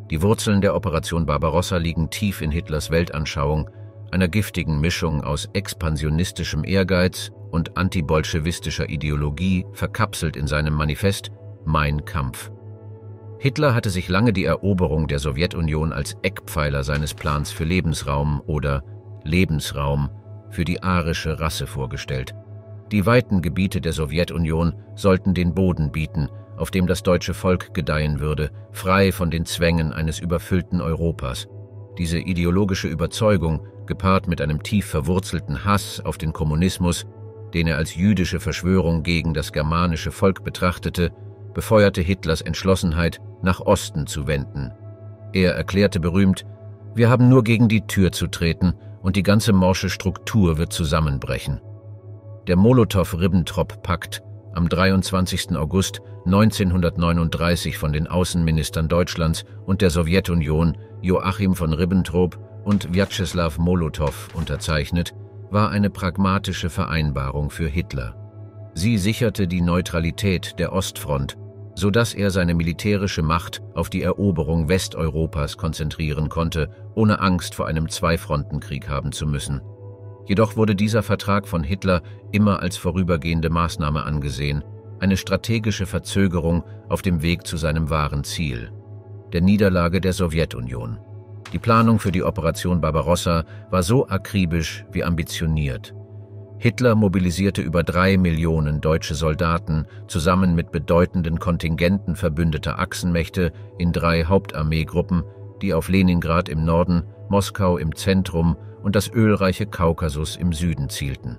Die Wurzeln der Operation Barbarossa liegen tief in Hitlers Weltanschauung, einer giftigen Mischung aus expansionistischem Ehrgeiz und antibolschewistischer Ideologie, verkapselt in seinem Manifest Mein Kampf. Hitler hatte sich lange die Eroberung der Sowjetunion als Eckpfeiler seines Plans für Lebensraum oder Lebensraum für die arische Rasse vorgestellt. Die weiten Gebiete der Sowjetunion sollten den Boden bieten, auf dem das deutsche Volk gedeihen würde, frei von den Zwängen eines überfüllten Europas. Diese ideologische Überzeugung, gepaart mit einem tief verwurzelten Hass auf den Kommunismus, den er als jüdische Verschwörung gegen das germanische Volk betrachtete, befeuerte Hitlers Entschlossenheit, nach Osten zu wenden. Er erklärte berühmt: Wir haben nur gegen die Tür zu treten und die ganze morsche Struktur wird zusammenbrechen. Der Molotow-Ribbentrop-Pakt, am dreiundzwanzigsten August neunzehnhundertneununddreißig von den Außenministern Deutschlands und der Sowjetunion Joachim von Ribbentrop und Wjatscheslaw Molotow unterzeichnet, war eine pragmatische Vereinbarung für Hitler. Sie sicherte die Neutralität der Ostfront, sodass er seine militärische Macht auf die Eroberung Westeuropas konzentrieren konnte, ohne Angst vor einem Zweifrontenkrieg haben zu müssen. Jedoch wurde dieser Vertrag von Hitler immer als vorübergehende Maßnahme angesehen, eine strategische Verzögerung auf dem Weg zu seinem wahren Ziel, der Niederlage der Sowjetunion. Die Planung für die Operation Barbarossa war so akribisch wie ambitioniert. Hitler mobilisierte über drei Millionen deutsche Soldaten zusammen mit bedeutenden Kontingenten verbündeter Achsenmächte in drei Hauptarmeegruppen, die auf Leningrad im Norden, Moskau im Zentrum und das ölreiche Kaukasus im Süden zielten.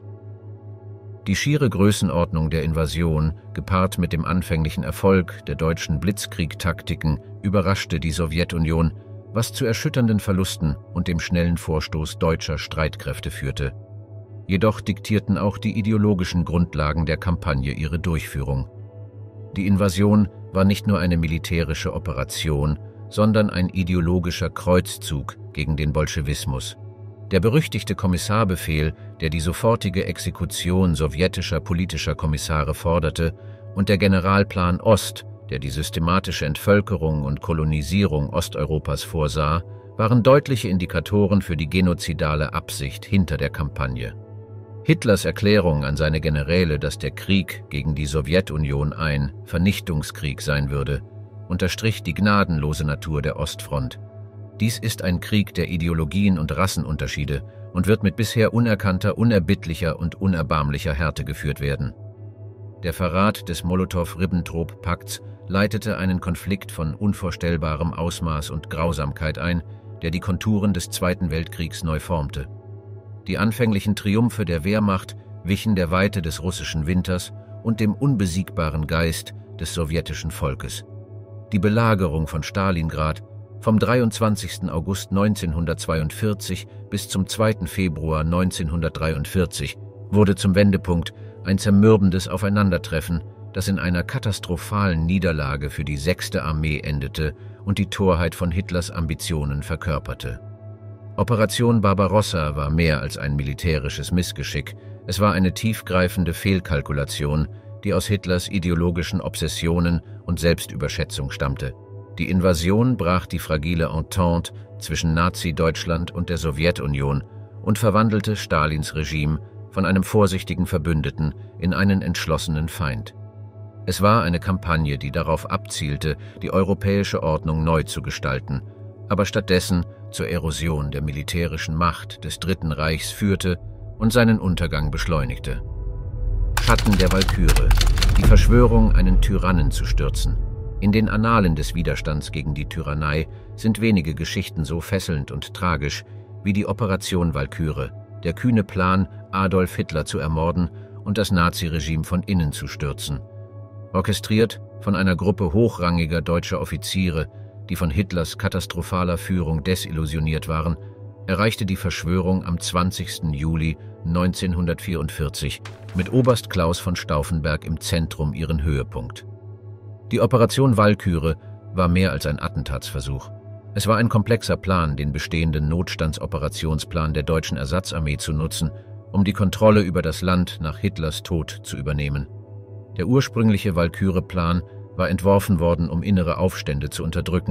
Die schiere Größenordnung der Invasion, gepaart mit dem anfänglichen Erfolg der deutschen Blitzkrieg-Taktiken, überraschte die Sowjetunion, was zu erschütternden Verlusten und dem schnellen Vorstoß deutscher Streitkräfte führte. Jedoch diktierten auch die ideologischen Grundlagen der Kampagne ihre Durchführung. Die Invasion war nicht nur eine militärische Operation, sondern ein ideologischer Kreuzzug gegen den Bolschewismus. Der berüchtigte Kommissarbefehl, der die sofortige Exekution sowjetischer politischer Kommissare forderte, und der Generalplan Ost, der die systematische Entvölkerung und Kolonisierung Osteuropas vorsah, waren deutliche Indikatoren für die genozidale Absicht hinter der Kampagne. Hitlers Erklärung an seine Generäle, dass der Krieg gegen die Sowjetunion ein Vernichtungskrieg sein würde, unterstrich die gnadenlose Natur der Ostfront. Dies ist ein Krieg der Ideologien und Rassenunterschiede und wird mit bisher unerkannter, unerbittlicher und unerbarmlicher Härte geführt werden. Der Verrat des Molotow-Ribbentrop-Pakts leitete einen Konflikt von unvorstellbarem Ausmaß und Grausamkeit ein, der die Konturen des Zweiten Weltkriegs neu formte. Die anfänglichen Triumphe der Wehrmacht wichen der Weite des russischen Winters und dem unbesiegbaren Geist des sowjetischen Volkes. Die Belagerung von Stalingrad vom dreiundzwanzigsten August neunzehnhundertzweiundvierzig bis zum zweiten Februar neunzehnhundertdreiundvierzig wurde zum Wendepunkt, ein zermürbendes Aufeinandertreffen, das in einer katastrophalen Niederlage für die sechste Armee endete und die Torheit von Hitlers Ambitionen verkörperte. Operation Barbarossa war mehr als ein militärisches Missgeschick, es war eine tiefgreifende Fehlkalkulation, die aus Hitlers ideologischen Obsessionen und Selbstüberschätzung stammte. Die Invasion brach die fragile Entente zwischen Nazi-Deutschland und der Sowjetunion und verwandelte Stalins Regime von einem vorsichtigen Verbündeten in einen entschlossenen Feind. Es war eine Kampagne, die darauf abzielte, die europäische Ordnung neu zu gestalten, aber stattdessen zur Erosion der militärischen Macht des Dritten Reichs führte und seinen Untergang beschleunigte. Schatten der Walküre, die Verschwörung, einen Tyrannen zu stürzen. In den Annalen des Widerstands gegen die Tyrannei sind wenige Geschichten so fesselnd und tragisch wie die Operation Walküre, der kühne Plan, Adolf Hitler zu ermorden und das Naziregime von innen zu stürzen. Orchestriert von einer Gruppe hochrangiger deutscher Offiziere, die von Hitlers katastrophaler Führung desillusioniert waren, erreichte die Verschwörung am zwanzigsten Juli neunzehnhundertvierundvierzig mit Oberst Klaus von Stauffenberg im Zentrum ihren Höhepunkt. Die Operation Walküre war mehr als ein Attentatsversuch. Es war ein komplexer Plan, den bestehenden Notstandsoperationsplan der deutschen Ersatzarmee zu nutzen, um die Kontrolle über das Land nach Hitlers Tod zu übernehmen. Der ursprüngliche Walküre-Plan war entworfen worden, um innere Aufstände zu unterdrücken,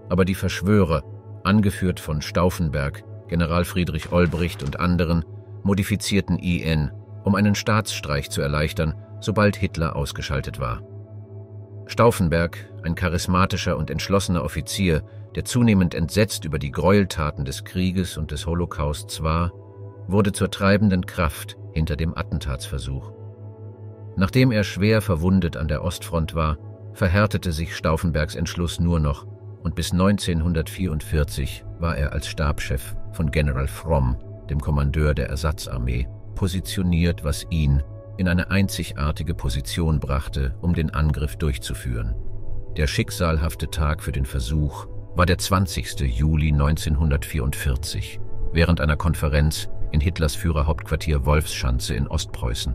Aber die Verschwörer, angeführt von Stauffenberg, General Friedrich Olbricht und anderen, modifizierten I N, um einen Staatsstreich zu erleichtern, sobald Hitler ausgeschaltet war. Stauffenberg, ein charismatischer und entschlossener Offizier, der zunehmend entsetzt über die Gräueltaten des Krieges und des Holocausts war, wurde zur treibenden Kraft hinter dem Attentatsversuch. Nachdem er schwer verwundet an der Ostfront war, verhärtete sich Stauffenbergs Entschluss nur noch und bis neunzehnhundertvierundvierzig war er als Stabschef von General Fromm, dem Kommandeur der Ersatzarmee, positioniert, was ihn in eine einzigartige Position brachte, um den Angriff durchzuführen. Der schicksalhafte Tag für den Versuch war der zwanzigste Juli neunzehnhundertvierundvierzig, während einer Konferenz in Hitlers Führerhauptquartier Wolfschanze in Ostpreußen.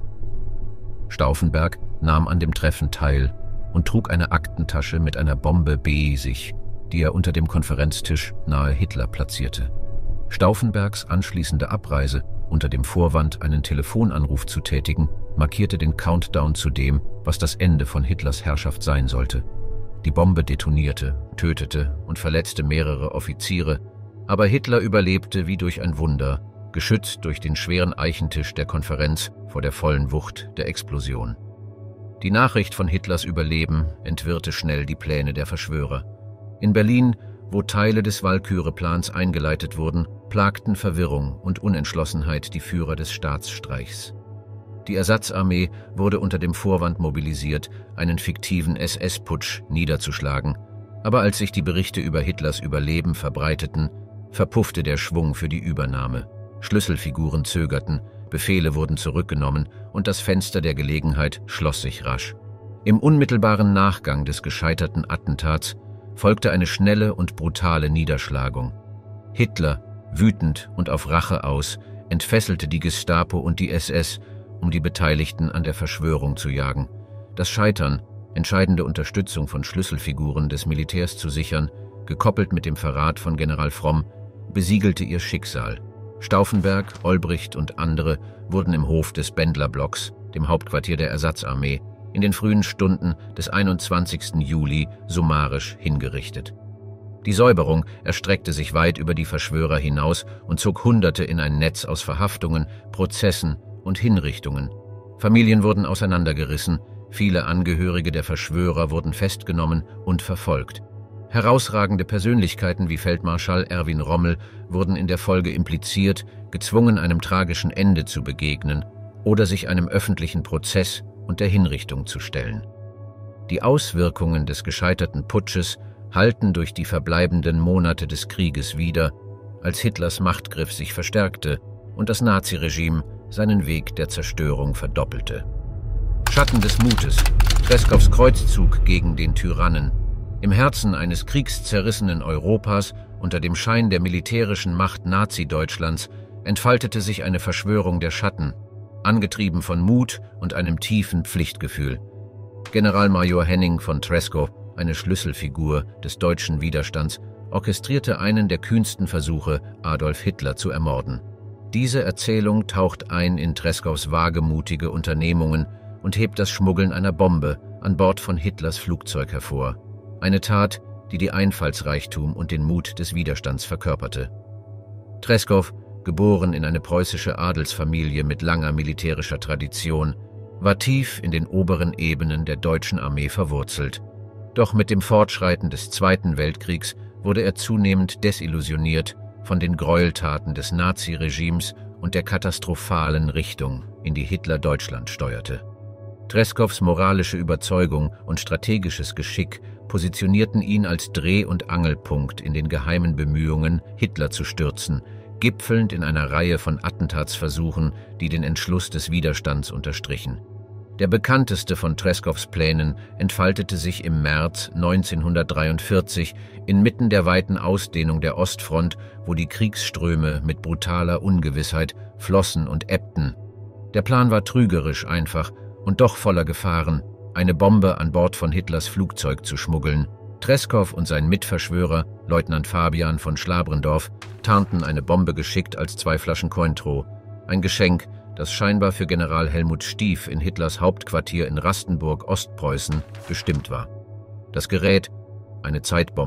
Stauffenberg nahm an dem Treffen teil und trug eine Aktentasche mit einer Bombe bei sich, die er unter dem Konferenztisch nahe Hitler platzierte. Stauffenbergs anschließende Abreise, unter dem Vorwand, einen Telefonanruf zu tätigen, markierte den Countdown zu dem, was das Ende von Hitlers Herrschaft sein sollte. Die Bombe detonierte, tötete und verletzte mehrere Offiziere, aber Hitler überlebte wie durch ein Wunder, geschützt durch den schweren Eichentisch der Konferenz vor der vollen Wucht der Explosion. Die Nachricht von Hitlers Überleben entwirrte schnell die Pläne der Verschwörer. In Berlin, wo Teile des Walküre-Plans eingeleitet wurden, plagten Verwirrung und Unentschlossenheit die Führer des Staatsstreichs. Die Ersatzarmee wurde unter dem Vorwand mobilisiert, einen fiktiven S S-Putsch niederzuschlagen, aber als sich die Berichte über Hitlers Überleben verbreiteten, verpuffte der Schwung für die Übernahme. Schlüsselfiguren zögerten, Befehle wurden zurückgenommen und das Fenster der Gelegenheit schloss sich rasch. Im unmittelbaren Nachgang des gescheiterten Attentats folgte eine schnelle und brutale Niederschlagung. Hitler, wütend und auf Rache aus, entfesselte die Gestapo und die S S, um die Beteiligten an der Verschwörung zu jagen. Das Scheitern, entscheidende Unterstützung von Schlüsselfiguren des Militärs zu sichern, gekoppelt mit dem Verrat von General Fromm, besiegelte ihr Schicksal. Stauffenberg, Olbricht und andere wurden im Hof des Bendlerblocks, dem Hauptquartier der Ersatzarmee, in den frühen Stunden des einundzwanzigsten Juli summarisch hingerichtet. Die Säuberung erstreckte sich weit über die Verschwörer hinaus und zog Hunderte in ein Netz aus Verhaftungen, Prozessen und Hinrichtungen. Familien wurden auseinandergerissen, viele Angehörige der Verschwörer wurden festgenommen und verfolgt. Herausragende Persönlichkeiten wie Feldmarschall Erwin Rommel wurden in der Folge impliziert, gezwungen, einem tragischen Ende zu begegnen oder sich einem öffentlichen Prozess und der Hinrichtung zu stellen. Die Auswirkungen des gescheiterten Putsches hallten durch die verbleibenden Monate des Krieges wider, als Hitlers Machtgriff sich verstärkte und das Naziregime seinen Weg der Zerstörung verdoppelte. Schatten des Mutes, Treskows Kreuzzug gegen den Tyrannen. Im Herzen eines kriegszerrissenen Europas, unter dem Schein der militärischen Macht Nazi-Deutschlands, entfaltete sich eine Verschwörung der Schatten, angetrieben von Mut und einem tiefen Pflichtgefühl. Generalmajor Henning von Tresckow, eine Schlüsselfigur des deutschen Widerstands, orchestrierte einen der kühnsten Versuche, Adolf Hitler zu ermorden. Diese Erzählung taucht ein in Tresckows wagemutige Unternehmungen und hebt das Schmuggeln einer Bombe an Bord von Hitlers Flugzeug hervor. Eine Tat, die die Einfallsreichtum und den Mut des Widerstands verkörperte. Tresckow, geboren in eine preußische Adelsfamilie mit langer militärischer Tradition, war tief in den oberen Ebenen der deutschen Armee verwurzelt. Doch mit dem Fortschreiten des Zweiten Weltkriegs wurde er zunehmend desillusioniert von den Gräueltaten des Naziregimes und der katastrophalen Richtung, in die Hitler Deutschland steuerte. Tresckows moralische Überzeugung und strategisches Geschick positionierten ihn als Dreh- und Angelpunkt in den geheimen Bemühungen, Hitler zu stürzen, gipfelnd in einer Reihe von Attentatsversuchen, die den Entschluss des Widerstands unterstrichen. Der bekannteste von Tresckows Plänen entfaltete sich im März neunzehnhundertdreiundvierzig inmitten der weiten Ausdehnung der Ostfront, wo die Kriegsströme mit brutaler Ungewissheit flossen und ebbten. Der Plan war trügerisch einfach und doch voller Gefahren, eine Bombe an Bord von Hitlers Flugzeug zu schmuggeln. Tresckow und sein Mitverschwörer, Leutnant Fabian von Schlabrendorf, tarnten eine Bombe geschickt als zwei Flaschen Cointreau, ein Geschenk, das scheinbar für General Helmut Stief in Hitlers Hauptquartier in Rastenburg, Ostpreußen, bestimmt war. Das Gerät, eine Zeitbombe,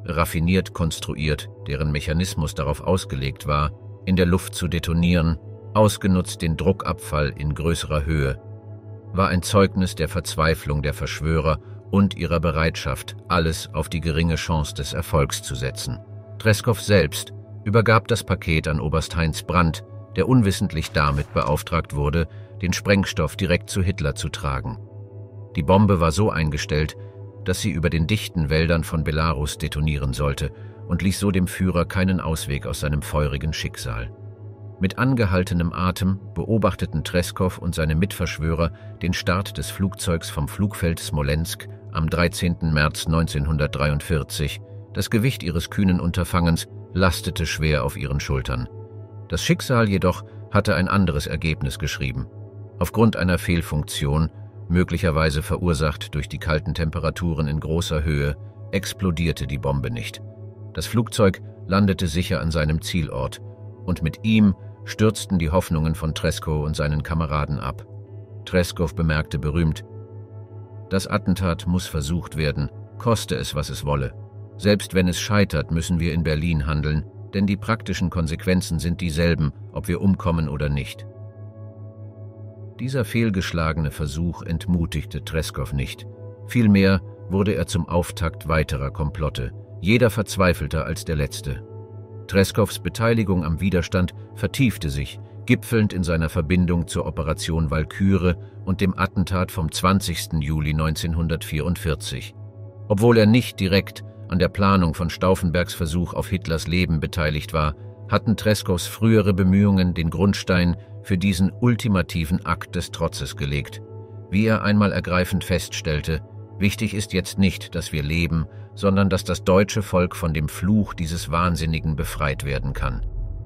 raffiniert konstruiert, deren Mechanismus darauf ausgelegt war, in der Luft zu detonieren, ausgenutzt den Druckabfall in größerer Höhe, war ein Zeugnis der Verzweiflung der Verschwörer und ihrer Bereitschaft, alles auf die geringe Chance des Erfolgs zu setzen. Treskow selbst übergab das Paket an Oberst Heinz Brandt, der unwissentlich damit beauftragt wurde, den Sprengstoff direkt zu Hitler zu tragen. Die Bombe war so eingestellt, dass sie über den dichten Wäldern von Belarus detonieren sollte und ließ so dem Führer keinen Ausweg aus seinem feurigen Schicksal. Mit angehaltenem Atem beobachteten Treskow und seine Mitverschwörer den Start des Flugzeugs vom Flugfeld Smolensk am dreizehnten März neunzehnhundertdreiundvierzig. Das Gewicht ihres kühnen Unterfangens lastete schwer auf ihren Schultern. Das Schicksal jedoch hatte ein anderes Ergebnis geschrieben. Aufgrund einer Fehlfunktion, möglicherweise verursacht durch die kalten Temperaturen in großer Höhe, explodierte die Bombe nicht. Das Flugzeug landete sicher an seinem Zielort, und mit ihm stürzten die Hoffnungen von Treskow und seinen Kameraden ab. Treskow bemerkte berühmt: Das Attentat muss versucht werden, koste es, was es wolle. Selbst wenn es scheitert, müssen wir in Berlin handeln, denn die praktischen Konsequenzen sind dieselben, ob wir umkommen oder nicht. Dieser fehlgeschlagene Versuch entmutigte Treskow nicht. Vielmehr wurde er zum Auftakt weiterer Komplotte, jeder verzweifelter als der letzte. Treskows Beteiligung am Widerstand vertiefte sich, gipfelnd in seiner Verbindung zur Operation Walküre und dem Attentat vom zwanzigsten Juli neunzehnhundertvierundvierzig. Obwohl er nicht direkt an der Planung von Stauffenbergs Versuch auf Hitlers Leben beteiligt war, hatten Treskows frühere Bemühungen den Grundstein für diesen ultimativen Akt des Trotzes gelegt. Wie er einmal ergreifend feststellte: Wichtig ist jetzt nicht, dass wir leben, sondern dass das deutsche Volk von dem Fluch dieses Wahnsinnigen befreit werden kann.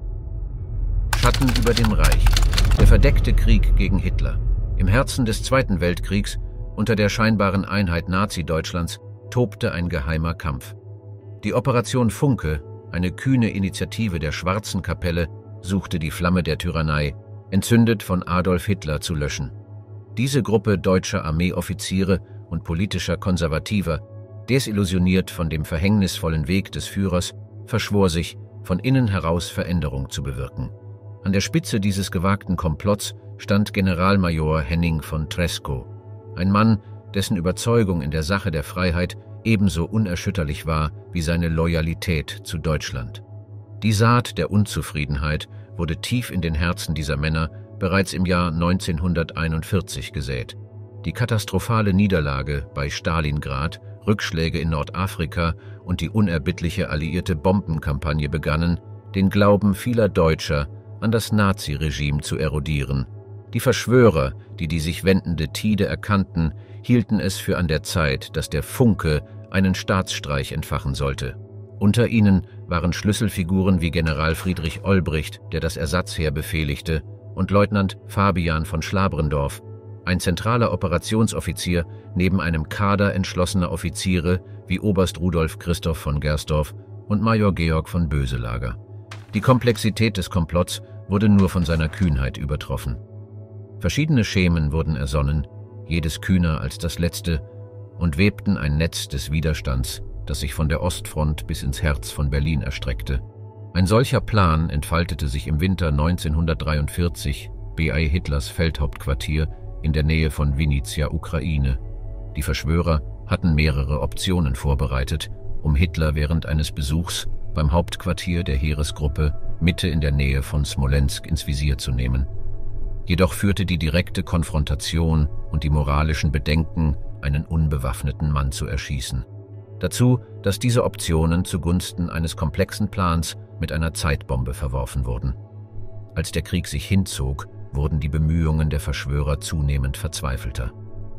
Schatten über dem Reich. Der verdeckte Krieg gegen Hitler. Im Herzen des Zweiten Weltkriegs, unter der scheinbaren Einheit Nazi-Deutschlands, tobte ein geheimer Kampf. Die Operation Funke, eine kühne Initiative der Schwarzen Kapelle, suchte die Flamme der Tyrannei, entzündet von Adolf Hitler, zu löschen. Diese Gruppe deutscher Armeeoffiziere und politischer Konservativer, desillusioniert von dem verhängnisvollen Weg des Führers, verschwor sich, von innen heraus Veränderung zu bewirken. An der Spitze dieses gewagten Komplotts stand Generalmajor Henning von Tresckow, ein Mann, dessen Überzeugung in der Sache der Freiheit ebenso unerschütterlich war wie seine Loyalität zu Deutschland. Die Saat der Unzufriedenheit wurde tief in den Herzen dieser Männer bereits im Jahr neunzehnhunderteinundvierzig gesät. Die katastrophale Niederlage bei Stalingrad, Rückschläge in Nordafrika und die unerbittliche alliierte Bombenkampagne begannen, den Glauben vieler Deutscher an das Naziregime zu erodieren. Die Verschwörer, die die sich wendende Tide erkannten, hielten es für an der Zeit, dass der Funke einen Staatsstreich entfachen sollte. Unter ihnen waren Schlüsselfiguren wie General Friedrich Olbricht, der das Ersatzheer befehligte, und Leutnant Fabian von Schlabrendorf, ein zentraler Operationsoffizier neben einem Kader entschlossener Offiziere wie Oberst Rudolf Christoph von Gersdorf und Major Georg von Böselager. Die Komplexität des Komplotts wurde nur von seiner Kühnheit übertroffen. Verschiedene Schemen wurden ersonnen, jedes kühner als das letzte, und webten ein Netz des Widerstands, das sich von der Ostfront bis ins Herz von Berlin erstreckte. Ein solcher Plan entfaltete sich im Winter neunzehnhundertdreiundvierzig bei Hitlers Feldhauptquartier in der Nähe von Winnyzja, Ukraine. Die Verschwörer hatten mehrere Optionen vorbereitet, um Hitler während eines Besuchs beim Hauptquartier der Heeresgruppe Mitte in der Nähe von Smolensk ins Visier zu nehmen. Jedoch führte die direkte Konfrontation und die moralischen Bedenken, einen unbewaffneten Mann zu erschießen, dazu, dass diese Optionen zugunsten eines komplexen Plans mit einer Zeitbombe verworfen wurden. Als der Krieg sich hinzog, wurden die Bemühungen der Verschwörer zunehmend verzweifelter.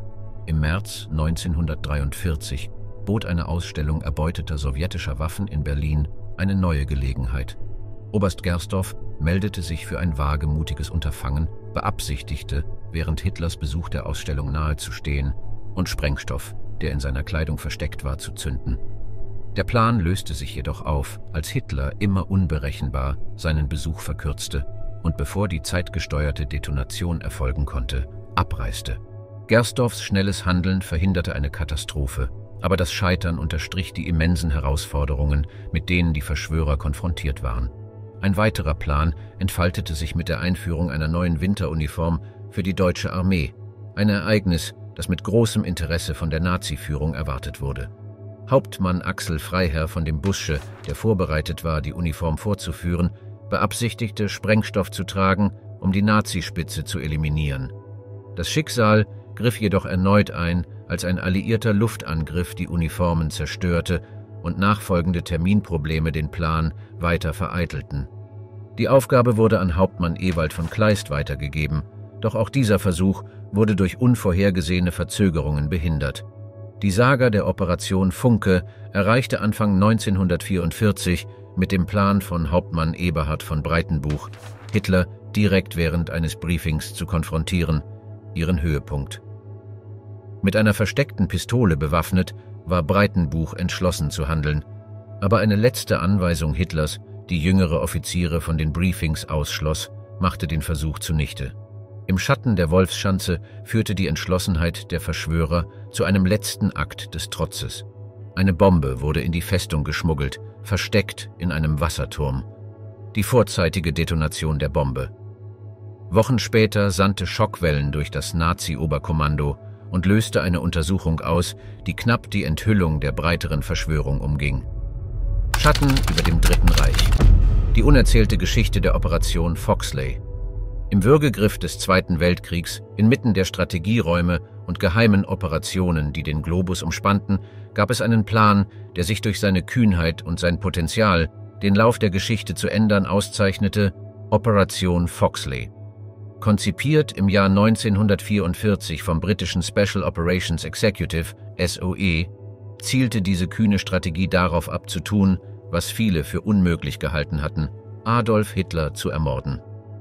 Im März neunzehnhundertdreiundvierzig bot eine Ausstellung erbeuteter sowjetischer Waffen in Berlin eine neue Gelegenheit. Oberst Gersdorf meldete sich für ein wagemutiges Unterfangen, beabsichtigte, während Hitlers Besuch der Ausstellung nahezustehen und Sprengstoff, der in seiner Kleidung versteckt war, zu zünden. Der Plan löste sich jedoch auf, als Hitler immer unberechenbar seinen Besuch verkürzte und bevor die zeitgesteuerte Detonation erfolgen konnte, abreiste. Gersdorfs schnelles Handeln verhinderte eine Katastrophe, Aber das Scheitern unterstrich die immensen Herausforderungen, mit denen die Verschwörer konfrontiert waren. Ein weiterer Plan entfaltete sich mit der Einführung einer neuen Winteruniform für die deutsche Armee, ein Ereignis, das mit großem Interesse von der Nazi-Führung erwartet wurde. Hauptmann Axel Freiherr von dem Bussche, der vorbereitet war, die Uniform vorzuführen, beabsichtigte, Sprengstoff zu tragen, um die Nazispitze zu eliminieren. Das Schicksal griff jedoch erneut ein, als ein alliierter Luftangriff die Uniformen zerstörte und nachfolgende Terminprobleme den Plan weiter vereitelten. Die Aufgabe wurde an Hauptmann Ewald von Kleist weitergegeben, doch auch dieser Versuch wurde durch unvorhergesehene Verzögerungen behindert. Die Saga der Operation Funke erreichte Anfang neunzehnhundertvierundvierzig mit dem Plan von Hauptmann Eberhard von Breitenbuch, Hitler direkt während eines Briefings zu konfrontieren, ihren Höhepunkt. Mit einer versteckten Pistole bewaffnet, war Breitenbuch entschlossen zu handeln, aber eine letzte Anweisung Hitlers, die jüngere Offiziere von den Briefings ausschloss, machte den Versuch zunichte. Im Schatten der Wolfschanze führte die Entschlossenheit der Verschwörer zu einem letzten Akt des Trotzes. Eine Bombe wurde in die Festung geschmuggelt, versteckt in einem Wasserturm. Die vorzeitige Detonation der Bombe. Wochen später sandte Schockwellen durch das Nazi-Oberkommando und löste eine Untersuchung aus, die knapp die Enthüllung der breiteren Verschwörung umging. Schatten über dem Dritten Reich. Die unerzählte Geschichte der Operation Foxley. Im Würgegriff des Zweiten Weltkriegs, inmitten der Strategieräume und geheimen Operationen, die den Globus umspannten, gab es einen Plan, der sich durch seine Kühnheit und sein Potenzial, den Lauf der Geschichte zu ändern, auszeichnete: Operation Foxley. Konzipiert im Jahr neunzehnhundertvierundvierzig vom britischen Special Operations Executive, S O E, zielte diese kühne Strategie darauf ab, zu tun, was viele für unmöglich gehalten hatten: Adolf Hitler zu ermorden.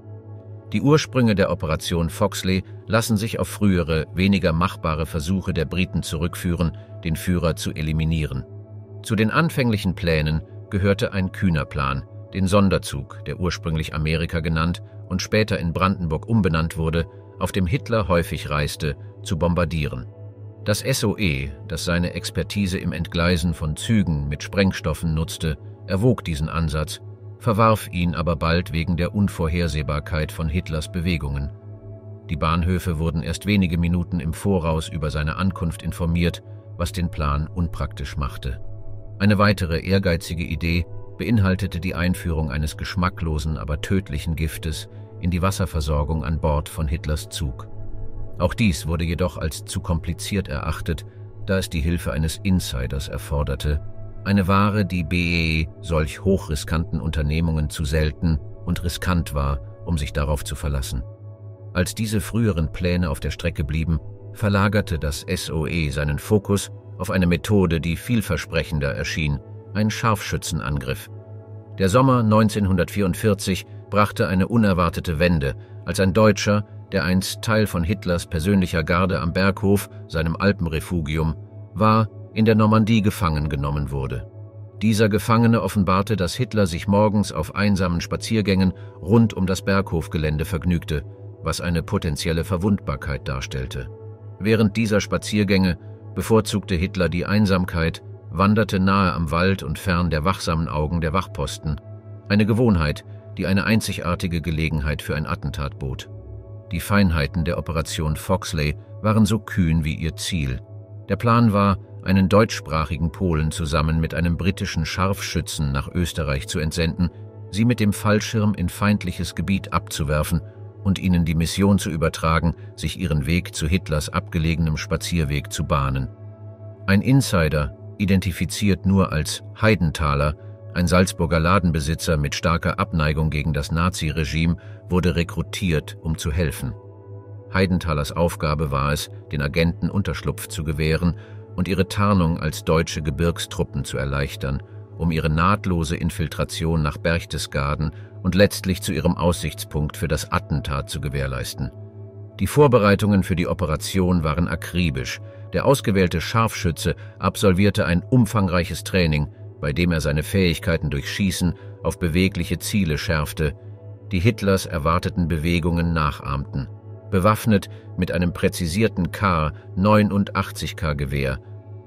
Die Ursprünge der Operation Foxley lassen sich auf frühere, weniger machbare Versuche der Briten zurückführen, den Führer zu eliminieren. Zu den anfänglichen Plänen gehörte ein kühner Plan, den Sonderzug, der ursprünglich Amerika genannt und später in Brandenburg umbenannt wurde, auf dem Hitler häufig reiste, zu bombardieren. Das S O E, das seine Expertise im Entgleisen von Zügen mit Sprengstoffen nutzte, erwog diesen Ansatz, verwarf ihn aber bald wegen der Unvorhersehbarkeit von Hitlers Bewegungen. Die Bahnhöfe wurden erst wenige Minuten im Voraus über seine Ankunft informiert, was den Plan unpraktisch machte. Eine weitere ehrgeizige Idee beinhaltete die Einführung eines geschmacklosen, aber tödlichen Giftes in die Wasserversorgung an Bord von Hitlers Zug. Auch dies wurde jedoch als zu kompliziert erachtet, da es die Hilfe eines Insiders erforderte, eine Ware, die B E solch hochriskanten Unternehmungen zu selten und riskant war, um sich darauf zu verlassen. Als diese früheren Pläne auf der Strecke blieben, verlagerte das S O E seinen Fokus auf eine Methode, die vielversprechender erschien: ein Scharfschützenangriff. Der Sommer neunzehnhundertvierundvierzig brachte eine unerwartete Wende, als ein Deutscher, der einst Teil von Hitlers persönlicher Garde am Berghof, seinem Alpenrefugium, war, in der Normandie gefangen genommen wurde. Dieser Gefangene offenbarte, dass Hitler sich morgens auf einsamen Spaziergängen rund um das Berghofgelände vergnügte, was eine potenzielle Verwundbarkeit darstellte. Während dieser Spaziergänge bevorzugte Hitler die Einsamkeit, wanderte nahe am Wald und fern der wachsamen Augen der Wachposten. Eine Gewohnheit, die eine einzigartige Gelegenheit für ein Attentat bot. Die Feinheiten der Operation Foxley waren so kühn wie ihr Ziel. Der Plan war, einen deutschsprachigen Polen zusammen mit einem britischen Scharfschützen nach Österreich zu entsenden, sie mit dem Fallschirm in feindliches Gebiet abzuwerfen und ihnen die Mission zu übertragen, sich ihren Weg zu Hitlers abgelegenem Spazierweg zu bahnen. Ein Insider, identifiziert nur als Heidenthaler, ein Salzburger Ladenbesitzer mit starker Abneigung gegen das Naziregime, wurde rekrutiert, um zu helfen. Heidenthalers Aufgabe war es, den Agenten Unterschlupf zu gewähren und ihre Tarnung als deutsche Gebirgstruppen zu erleichtern, um ihre nahtlose Infiltration nach Berchtesgaden und letztlich zu ihrem Aussichtspunkt für das Attentat zu gewährleisten. Die Vorbereitungen für die Operation waren akribisch. Der ausgewählte Scharfschütze absolvierte ein umfangreiches Training, bei dem er seine Fähigkeiten durch Schießen auf bewegliche Ziele schärfte, die Hitlers erwarteten Bewegungen nachahmten. Bewaffnet mit einem präzisierten K neunundachtzig K Gewehr,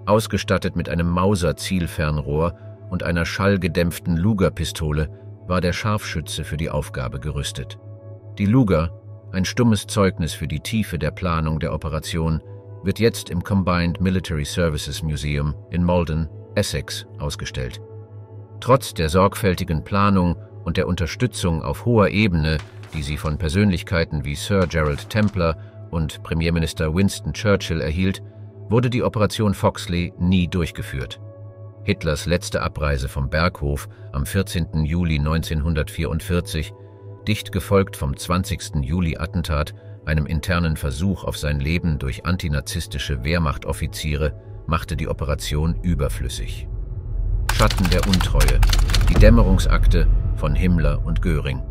Ausgestattet mit einem Mauser-Zielfernrohr und einer schallgedämpften Luger-Pistole war der Scharfschütze für die Aufgabe gerüstet. Die Luger, ein stummes Zeugnis für die Tiefe der Planung der Operation, wird jetzt im Combined Military Services Museum in Malden, Essex, ausgestellt. Trotz der sorgfältigen Planung und der Unterstützung auf hoher Ebene, die sie von Persönlichkeiten wie Sir Gerald Templar und Premierminister Winston Churchill erhielt, wurde die Operation Foxley nie durchgeführt. Hitlers letzte Abreise vom Berghof am vierzehnten Juli neunzehnhundertvierundvierzig, dicht gefolgt vom zwanzigsten Juli-Attentat, einem internen Versuch auf sein Leben durch antinazistische Wehrmachtoffiziere, machte die Operation überflüssig. Schatten der Untreue, die Dämmerungsakte von Himmler und Göring.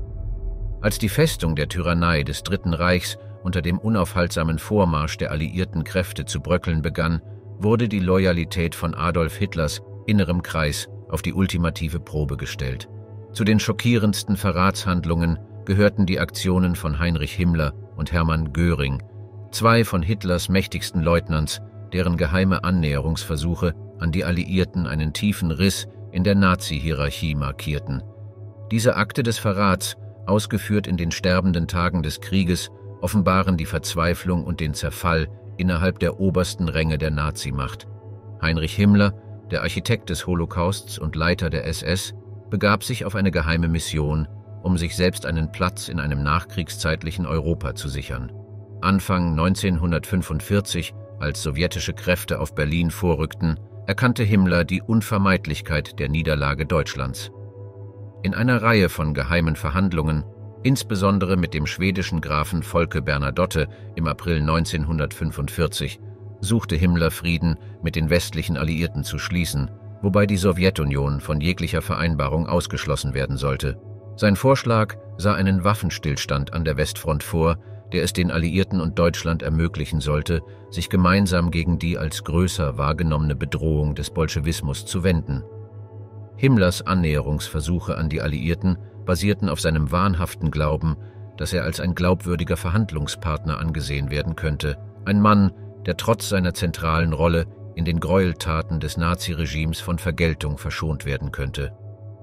Als die Festung der Tyrannei des Dritten Reichs unter dem unaufhaltsamen Vormarsch der alliierten Kräfte zu bröckeln begann, wurde die Loyalität von Adolf Hitlers innerem Kreis auf die ultimative Probe gestellt. Zu den schockierendsten Verratshandlungen gehörten die Aktionen von Heinrich Himmler und Hermann Göring, zwei von Hitlers mächtigsten Leutnants, deren geheime Annäherungsversuche an die Alliierten einen tiefen Riss in der Nazi-Hierarchie markierten. Diese Akte des Verrats, ausgeführt in den sterbenden Tagen des Krieges, offenbaren die Verzweiflung und den Zerfall innerhalb der obersten Ränge der Nazimacht. Heinrich Himmler, der Architekt des Holocausts und Leiter der S S, begab sich auf eine geheime Mission, um sich selbst einen Platz in einem nachkriegszeitlichen Europa zu sichern. Anfang neunzehnhundertfünfundvierzig, als sowjetische Kräfte auf Berlin vorrückten, erkannte Himmler die Unvermeidlichkeit der Niederlage Deutschlands. In einer Reihe von geheimen Verhandlungen, insbesondere mit dem schwedischen Grafen Folke Bernadotte im April neunzehnhundertfünfundvierzig, suchte Himmler Frieden mit den westlichen Alliierten zu schließen, wobei die Sowjetunion von jeglicher Vereinbarung ausgeschlossen werden sollte. Sein Vorschlag sah einen Waffenstillstand an der Westfront vor, der es den Alliierten und Deutschland ermöglichen sollte, sich gemeinsam gegen die als größer wahrgenommene Bedrohung des Bolschewismus zu wenden. Himmlers Annäherungsversuche an die Alliierten basierten auf seinem wahnhaften Glauben, dass er als ein glaubwürdiger Verhandlungspartner angesehen werden könnte, ein Mann, der trotz seiner zentralen Rolle in den Gräueltaten des Naziregimes von Vergeltung verschont werden könnte.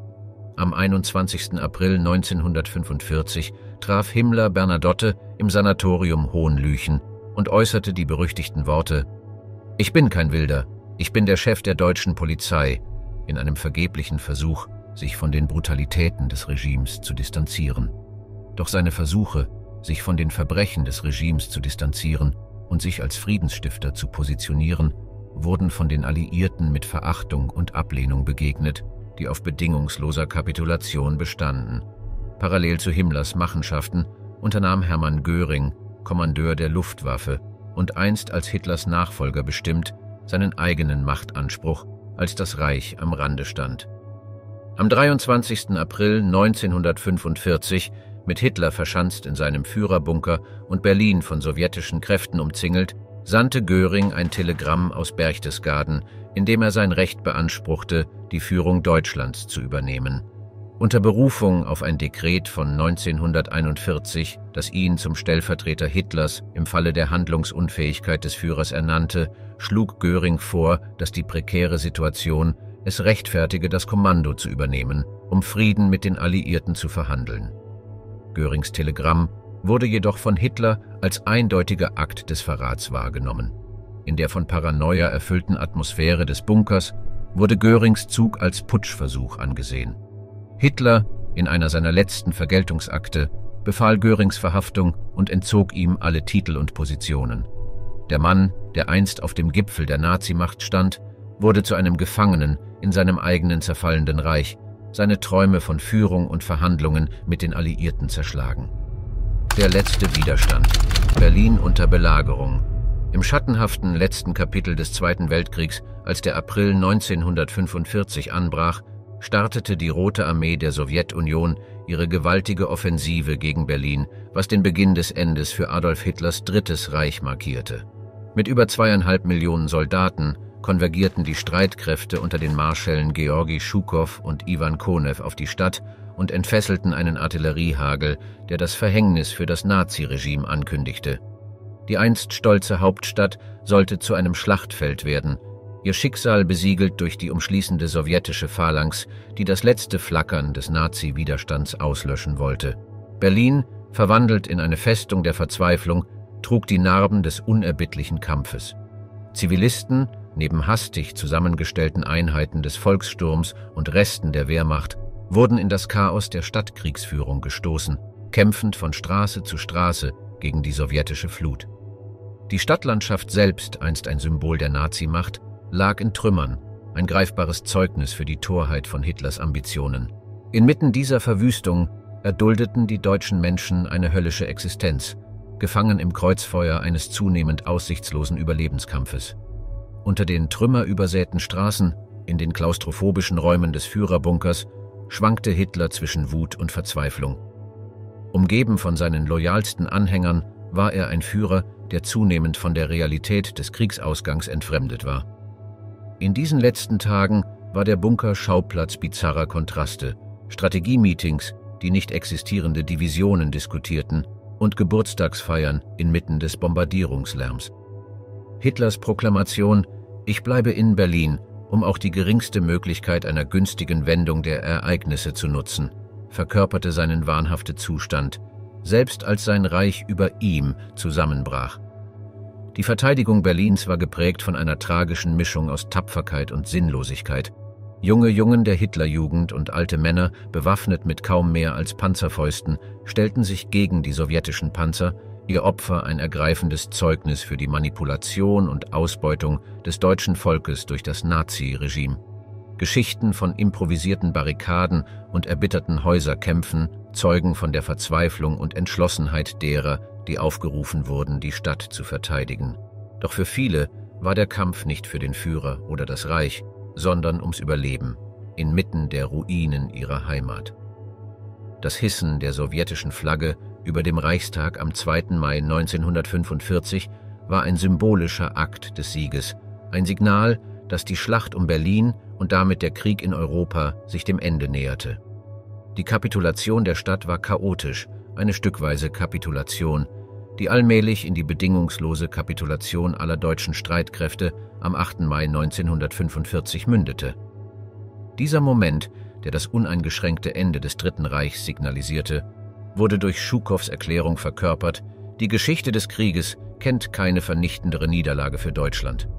Am einundzwanzigsten April neunzehnhundertfünfundvierzig traf Himmler Bernadotte im Sanatorium Hohenlychen und äußerte die berüchtigten Worte: „Ich bin kein Wilder, ich bin der Chef der deutschen Polizei“, in einem vergeblichen Versuch, sich von den Brutalitäten des Regimes zu distanzieren. Doch seine Versuche, sich von den Verbrechen des Regimes zu distanzieren und sich als Friedensstifter zu positionieren, wurden von den Alliierten mit Verachtung und Ablehnung begegnet, die auf bedingungsloser Kapitulation bestanden. Parallel zu Himmlers Machenschaften unternahm Hermann Göring, Kommandeur der Luftwaffe und einst als Hitlers Nachfolger bestimmt, seinen eigenen Machtanspruch, als das Reich am Rande stand. Am dreiundzwanzigsten April neunzehnhundertfünfundvierzig, mit Hitler verschanzt in seinem Führerbunker und Berlin von sowjetischen Kräften umzingelt, sandte Göring ein Telegramm aus Berchtesgaden, in dem er sein Recht beanspruchte, die Führung Deutschlands zu übernehmen. Unter Berufung auf ein Dekret von neunzehnhunderteinundvierzig, das ihn zum Stellvertreter Hitlers im Falle der Handlungsunfähigkeit des Führers ernannte, schlug Göring vor, dass die prekäre Situation es rechtfertige, das Kommando zu übernehmen, um Frieden mit den Alliierten zu verhandeln. Görings Telegramm wurde jedoch von Hitler als eindeutiger Akt des Verrats wahrgenommen. In der von Paranoia erfüllten Atmosphäre des Bunkers wurde Görings Zug als Putschversuch angesehen. Hitler, in einer seiner letzten Vergeltungsakte, befahl Görings Verhaftung und entzog ihm alle Titel und Positionen. Der Mann, der einst auf dem Gipfel der Nazimacht stand, wurde zu einem Gefangenen in seinem eigenen zerfallenden Reich, seine Träume von Führung und Verhandlungen mit den Alliierten zerschlagen. Der letzte Widerstand. Berlin unter Belagerung. Im schattenhaften letzten Kapitel des Zweiten Weltkriegs, als der April neunzehnhundertfünfundvierzig anbrach, startete die Rote Armee der Sowjetunion ihre gewaltige Offensive gegen Berlin, was den Beginn des Endes für Adolf Hitlers Drittes Reich markierte. Mit über zweieinhalb Millionen Soldaten konvergierten die Streitkräfte unter den Marschällen Georgi Schukow und Iwan Konew auf die Stadt und entfesselten einen Artilleriehagel, der das Verhängnis für das Naziregime ankündigte. Die einst stolze Hauptstadt sollte zu einem Schlachtfeld werden, ihr Schicksal besiegelt durch die umschließende sowjetische Phalanx, die das letzte Flackern des Nazi-Widerstands auslöschen wollte. Berlin, verwandelt in eine Festung der Verzweiflung, trug die Narben des unerbittlichen Kampfes. Zivilisten, neben hastig zusammengestellten Einheiten des Volkssturms und Resten der Wehrmacht, wurden in das Chaos der Stadtkriegsführung gestoßen, kämpfend von Straße zu Straße gegen die sowjetische Flut. Die Stadtlandschaft selbst, einst ein Symbol der Nazimacht, lag in Trümmern, ein greifbares Zeugnis für die Torheit von Hitlers Ambitionen. Inmitten dieser Verwüstung erduldeten die deutschen Menschen eine höllische Existenz, gefangen im Kreuzfeuer eines zunehmend aussichtslosen Überlebenskampfes. Unter den trümmerübersäten Straßen, in den klaustrophobischen Räumen des Führerbunkers, schwankte Hitler zwischen Wut und Verzweiflung. Umgeben von seinen loyalsten Anhängern war er ein Führer, der zunehmend von der Realität des Kriegsausgangs entfremdet war. In diesen letzten Tagen war der Bunker Schauplatz bizarrer Kontraste, Strategie-Meetings, die nicht existierende Divisionen diskutierten, und Geburtstagsfeiern inmitten des Bombardierungslärms. Hitlers Proklamation „Ich bleibe in Berlin", um auch die geringste Möglichkeit einer günstigen Wendung der Ereignisse zu nutzen, verkörperte seinen wahnhaften Zustand, selbst als sein Reich über ihm zusammenbrach. Die Verteidigung Berlins war geprägt von einer tragischen Mischung aus Tapferkeit und Sinnlosigkeit. Junge Jungen der Hitlerjugend und alte Männer, bewaffnet mit kaum mehr als Panzerfäusten, stellten sich gegen die sowjetischen Panzer, ihr Opfer ein ergreifendes Zeugnis für die Manipulation und Ausbeutung des deutschen Volkes durch das Nazi-Regime. Geschichten von improvisierten Barrikaden und erbitterten Häuserkämpfen zeugen von der Verzweiflung und Entschlossenheit derer, die aufgerufen wurden, die Stadt zu verteidigen. Doch für viele war der Kampf nicht für den Führer oder das Reich, sondern ums Überleben, inmitten der Ruinen ihrer Heimat. Das Hissen der sowjetischen Flagge über dem Reichstag am zweiten Mai neunzehnhundertfünfundvierzig war ein symbolischer Akt des Sieges, ein Signal, dass die Schlacht um Berlin und damit der Krieg in Europa sich dem Ende näherte. Die Kapitulation der Stadt war chaotisch, eine stückweise Kapitulation, die allmählich in die bedingungslose Kapitulation aller deutschen Streitkräfte am achten Mai neunzehnhundertfünfundvierzig mündete. Dieser Moment, der das uneingeschränkte Ende des Dritten Reichs signalisierte, wurde durch Schukows Erklärung verkörpert: Die Geschichte des Krieges kennt keine vernichtendere Niederlage für Deutschland.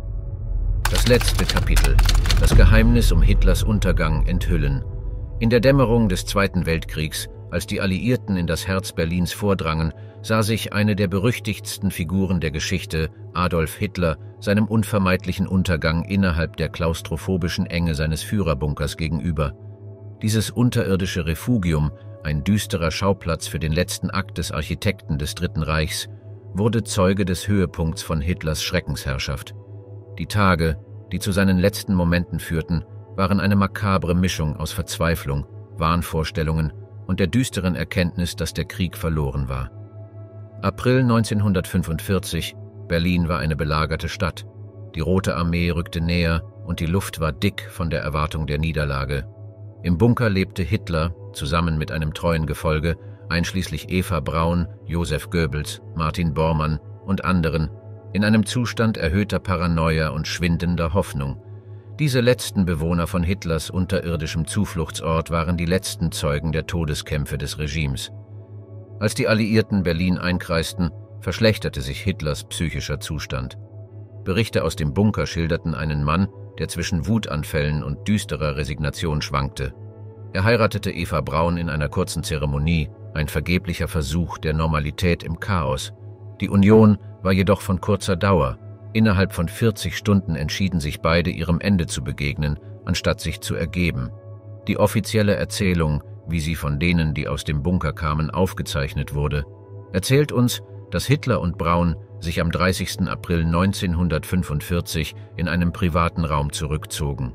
Das letzte Kapitel, das Geheimnis um Hitlers Untergang, enthüllen. In der Dämmerung des Zweiten Weltkriegs, als die Alliierten in das Herz Berlins vordrangen, sah sich eine der berüchtigtsten Figuren der Geschichte, Adolf Hitler, seinem unvermeidlichen Untergang innerhalb der klaustrophobischen Enge seines Führerbunkers gegenüber. Dieses unterirdische Refugium, ein düsterer Schauplatz für den letzten Akt des Architekten des Dritten Reichs, wurde Zeuge des Höhepunkts von Hitlers Schreckensherrschaft. Die Tage, die zu seinen letzten Momenten führten, waren eine makabre Mischung aus Verzweiflung, Wahnvorstellungen und der düsteren Erkenntnis, dass der Krieg verloren war. April neunzehnhundertfünfundvierzig, Berlin war eine belagerte Stadt. Die Rote Armee rückte näher und die Luft war dick von der Erwartung der Niederlage. Im Bunker lebte Hitler, zusammen mit einem treuen Gefolge, einschließlich Eva Braun, Josef Goebbels, Martin Bormann und anderen, in einem Zustand erhöhter Paranoia und schwindender Hoffnung. Diese letzten Bewohner von Hitlers unterirdischem Zufluchtsort waren die letzten Zeugen der Todeskämpfe des Regimes. Als die Alliierten Berlin einkreisten, verschlechterte sich Hitlers psychischer Zustand. Berichte aus dem Bunker schilderten einen Mann, der zwischen Wutanfällen und düsterer Resignation schwankte. Er heiratete Eva Braun in einer kurzen Zeremonie, ein vergeblicher Versuch der Normalität im Chaos. Die Union war jedoch von kurzer Dauer. Innerhalb von vierzig Stunden entschieden sich beide, ihrem Ende zu begegnen, anstatt sich zu ergeben. Die offizielle Erzählung, wie sie von denen, die aus dem Bunker kamen, aufgezeichnet wurde, erzählt uns, dass Hitler und Braun sich am dreißigsten April neunzehnhundertfünfundvierzig in einem privaten Raum zurückzogen.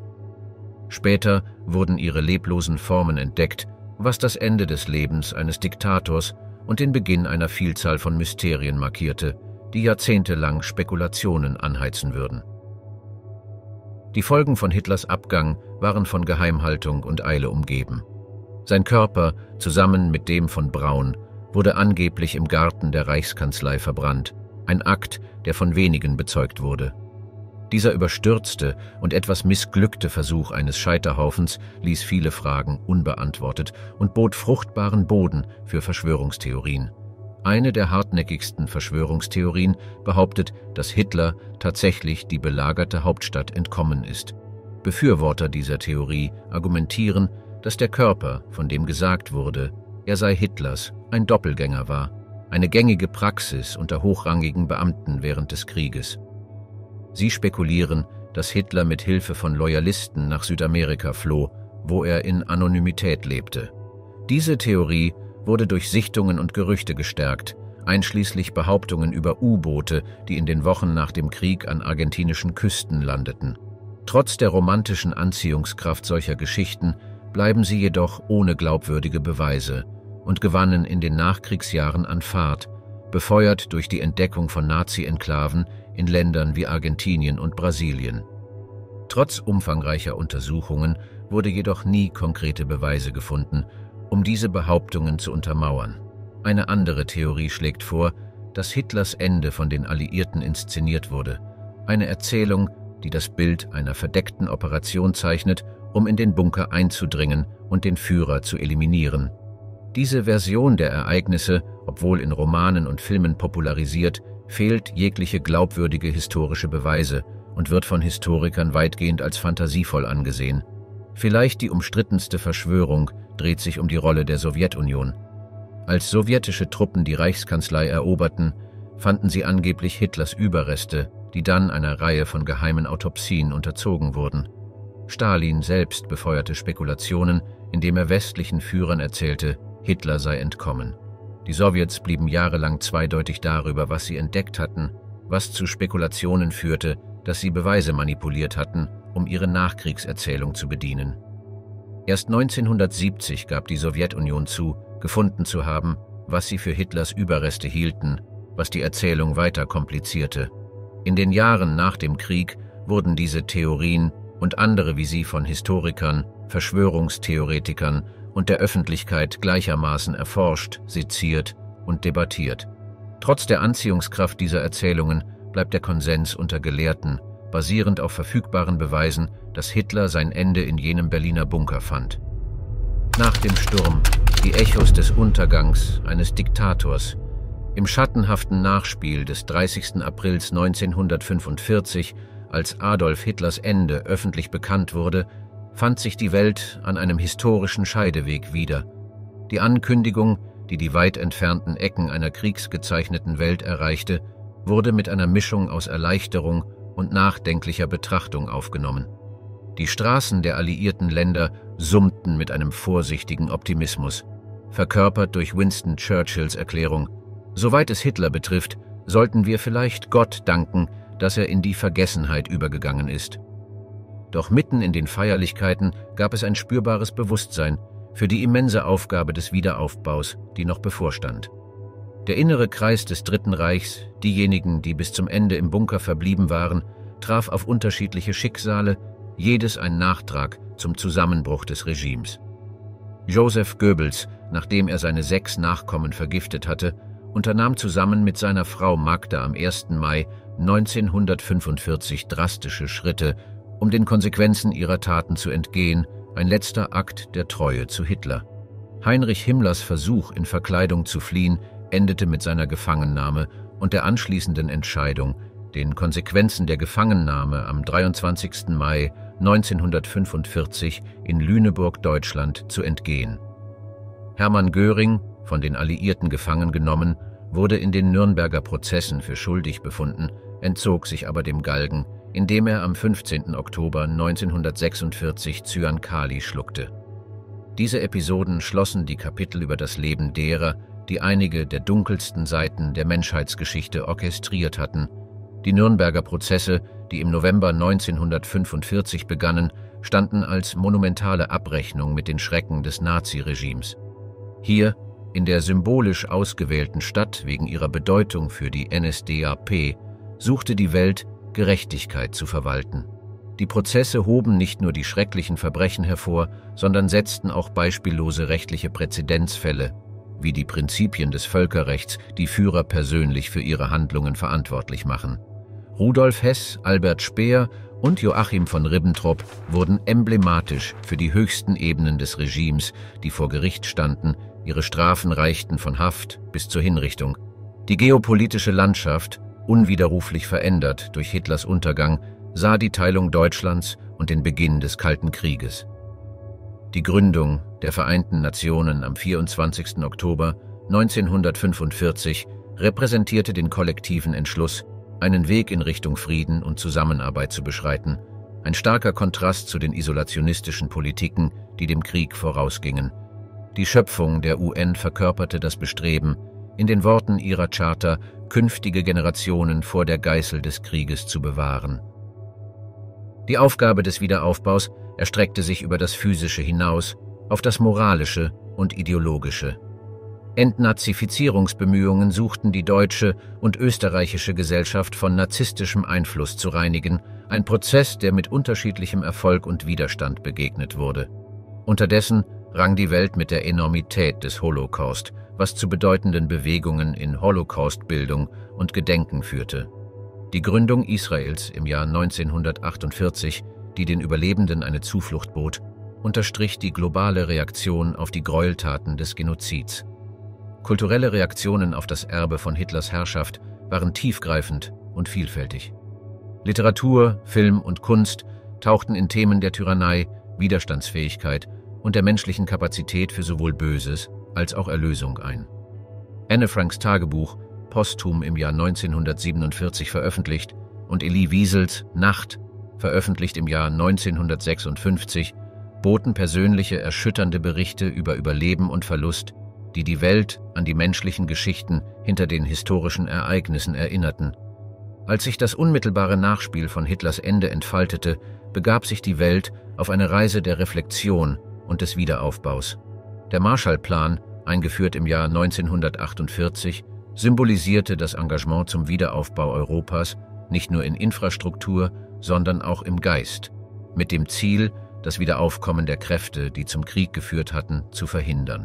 Später wurden ihre leblosen Formen entdeckt, was das Ende des Lebens eines Diktators und den Beginn einer Vielzahl von Mysterien markierte, die jahrzehntelang Spekulationen anheizen würden. Die Folgen von Hitlers Abgang waren von Geheimhaltung und Eile umgeben. Sein Körper, zusammen mit dem von Braun, wurde angeblich im Garten der Reichskanzlei verbrannt, ein Akt, der von wenigen bezeugt wurde. Dieser überstürzte und etwas missglückte Versuch eines Scheiterhaufens ließ viele Fragen unbeantwortet und bot fruchtbaren Boden für Verschwörungstheorien. Eine der hartnäckigsten Verschwörungstheorien behauptet, dass Hitler tatsächlich die belagerte Hauptstadt entkommen ist. Befürworter dieser Theorie argumentieren, dass der Körper, von dem gesagt wurde, er sei Hitlers, ein Doppelgänger war, eine gängige Praxis unter hochrangigen Beamten während des Krieges. Sie spekulieren, dass Hitler mit Hilfe von Loyalisten nach Südamerika floh, wo er in Anonymität lebte. Diese Theorie wurde durch Sichtungen und Gerüchte gestärkt, einschließlich Behauptungen über U-Boote, die in den Wochen nach dem Krieg an argentinischen Küsten landeten. Trotz der romantischen Anziehungskraft solcher Geschichten bleiben sie jedoch ohne glaubwürdige Beweise und gewannen in den Nachkriegsjahren an Fahrt, befeuert durch die Entdeckung von Nazi-Enklaven in Ländern wie Argentinien und Brasilien. Trotz umfangreicher Untersuchungen wurde jedoch nie konkrete Beweise gefunden, um diese Behauptungen zu untermauern. Eine andere Theorie schlägt vor, dass Hitlers Ende von den Alliierten inszeniert wurde, eine Erzählung, die das Bild einer verdeckten Operation zeichnet, um in den Bunker einzudringen und den Führer zu eliminieren. Diese Version der Ereignisse, obwohl in Romanen und Filmen popularisiert, fehlt jegliche glaubwürdige historische Beweise und wird von Historikern weitgehend als fantasievoll angesehen. Vielleicht die umstrittenste Verschwörung dreht sich um die Rolle der Sowjetunion. Als sowjetische Truppen die Reichskanzlei eroberten, fanden sie angeblich Hitlers Überreste, die dann einer Reihe von geheimen Autopsien unterzogen wurden. Stalin selbst befeuerte Spekulationen, indem er westlichen Führern erzählte, Hitler sei entkommen. Die Sowjets blieben jahrelang zweideutig darüber, was sie entdeckt hatten, was zu Spekulationen führte, dass sie Beweise manipuliert hatten, um ihre Nachkriegserzählung zu bedienen. Erst neunzehnhundertsiebzig gab die Sowjetunion zu, gefunden zu haben, was sie für Hitlers Überreste hielten, was die Erzählung weiter komplizierte. In den Jahren nach dem Krieg wurden diese Theorien und andere wie sie von Historikern, Verschwörungstheoretikern und der Öffentlichkeit gleichermaßen erforscht, seziert und debattiert. Trotz der Anziehungskraft dieser Erzählungen bleibt der Konsens unter Gelehrten, basierend auf verfügbaren Beweisen, dass Hitler sein Ende in jenem Berliner Bunker fand. Nach dem Sturm, die Echos des Untergangs eines Diktators. Im schattenhaften Nachspiel des dreißigsten Aprils neunzehnhundertfünfundvierzig, als Adolf Hitlers Ende öffentlich bekannt wurde, fand sich die Welt an einem historischen Scheideweg wieder. Die Ankündigung, die die weit entfernten Ecken einer kriegsgezeichneten Welt erreichte, wurde mit einer Mischung aus Erleichterung und nachdenklicher Betrachtung aufgenommen. Die Straßen der alliierten Länder summten mit einem vorsichtigen Optimismus, verkörpert durch Winston Churchills Erklärung: Soweit es Hitler betrifft, sollten wir vielleicht Gott danken, dass er in die Vergessenheit übergegangen ist. Doch mitten in den Feierlichkeiten gab es ein spürbares Bewusstsein für die immense Aufgabe des Wiederaufbaus, die noch bevorstand. Der innere Kreis des Dritten Reichs, diejenigen, die bis zum Ende im Bunker verblieben waren, traf auf unterschiedliche Schicksale, jedes ein Nachtrag zum Zusammenbruch des Regimes. Joseph Goebbels, nachdem er seine sechs Nachkommen vergiftet hatte, unternahm zusammen mit seiner Frau Magda am ersten Mai neunzehnhundertfünfundvierzig drastische Schritte, um den Konsequenzen ihrer Taten zu entgehen, ein letzter Akt der Treue zu Hitler. Heinrich Himmlers Versuch, in Verkleidung zu fliehen, endete mit seiner Gefangennahme und der anschließenden Entscheidung, den Konsequenzen der Gefangennahme am dreiundzwanzigsten Mai neunzehnhundertfünfundvierzig in Lüneburg, Deutschland, zu entgehen. Hermann Göring, von den Alliierten gefangen genommen, wurde in den Nürnberger Prozessen für schuldig befunden, entzog sich aber dem Galgen, indem er am fünfzehnten Oktober neunzehnhundertsechsundvierzig Cyankali schluckte. Diese Episoden schlossen die Kapitel über das Leben derer, die einige der dunkelsten Seiten der Menschheitsgeschichte orchestriert hatten. Die Nürnberger Prozesse, die im November neunzehnhundertfünfundvierzig begannen, standen als monumentale Abrechnung mit den Schrecken des Naziregimes. Hier, in der symbolisch ausgewählten Stadt wegen ihrer Bedeutung für die N S D A P, suchte die Welt, Gerechtigkeit zu verwalten. Die Prozesse hoben nicht nur die schrecklichen Verbrechen hervor, sondern setzten auch beispiellose rechtliche Präzedenzfälle, wie die Prinzipien des Völkerrechts, die Führer persönlich für ihre Handlungen verantwortlich machen. Rudolf Hess, Albert Speer und Joachim von Ribbentrop wurden emblematisch für die höchsten Ebenen des Regimes, die vor Gericht standen. Ihre Strafen reichten von Haft bis zur Hinrichtung. Die geopolitische Landschaft, unwiderruflich verändert durch Hitlers Untergang, sah die Teilung Deutschlands und den Beginn des Kalten Krieges. Die Gründung der Vereinten Nationen am vierundzwanzigsten Oktober neunzehnhundertfünfundvierzig repräsentierte den kollektiven Entschluss, einen Weg in Richtung Frieden und Zusammenarbeit zu beschreiten, ein starker Kontrast zu den isolationistischen Politiken, die dem Krieg vorausgingen. Die Schöpfung der U N verkörperte das Bestreben, in den Worten ihrer Charta künftige Generationen vor der Geißel des Krieges zu bewahren. Die Aufgabe des Wiederaufbaus erstreckte sich über das Physische hinaus auf das Moralische und Ideologische. Entnazifizierungsbemühungen suchten die deutsche und österreichische Gesellschaft von narzisstischem Einfluss zu reinigen, ein Prozess, der mit unterschiedlichem Erfolg und Widerstand begegnet wurde. Unterdessen rang die Welt mit der Enormität des Holocaust, was zu bedeutenden Bewegungen in Holocaustbildung und Gedenken führte. Die Gründung Israels im Jahr neunzehnhundertachtundvierzig, die den Überlebenden eine Zuflucht bot, unterstrich die globale Reaktion auf die Gräueltaten des Genozids. Kulturelle Reaktionen auf das Erbe von Hitlers Herrschaft waren tiefgreifend und vielfältig. Literatur, Film und Kunst tauchten in Themen der Tyrannei, Widerstandsfähigkeit und der menschlichen Kapazität für sowohl Böses als auch Erlösung ein. Anne Franks Tagebuch, posthum im Jahr neunzehnhundertsiebenundvierzig veröffentlicht, und Elie Wiesels Nacht, veröffentlicht im Jahr neunzehnhundertsechsundfünfzig, boten persönliche, erschütternde Berichte über Überleben und Verlust, die die Welt an die menschlichen Geschichten hinter den historischen Ereignissen erinnerten. Als sich das unmittelbare Nachspiel von Hitlers Ende entfaltete, begab sich die Welt auf eine Reise der Reflexion und des Wiederaufbaus. Der Marshallplan, eingeführt im Jahr neunzehnhundertachtundvierzig, symbolisierte das Engagement zum Wiederaufbau Europas nicht nur in Infrastruktur, sondern auch im Geist, mit dem Ziel, das Wiederaufkommen der Kräfte, die zum Krieg geführt hatten, zu verhindern.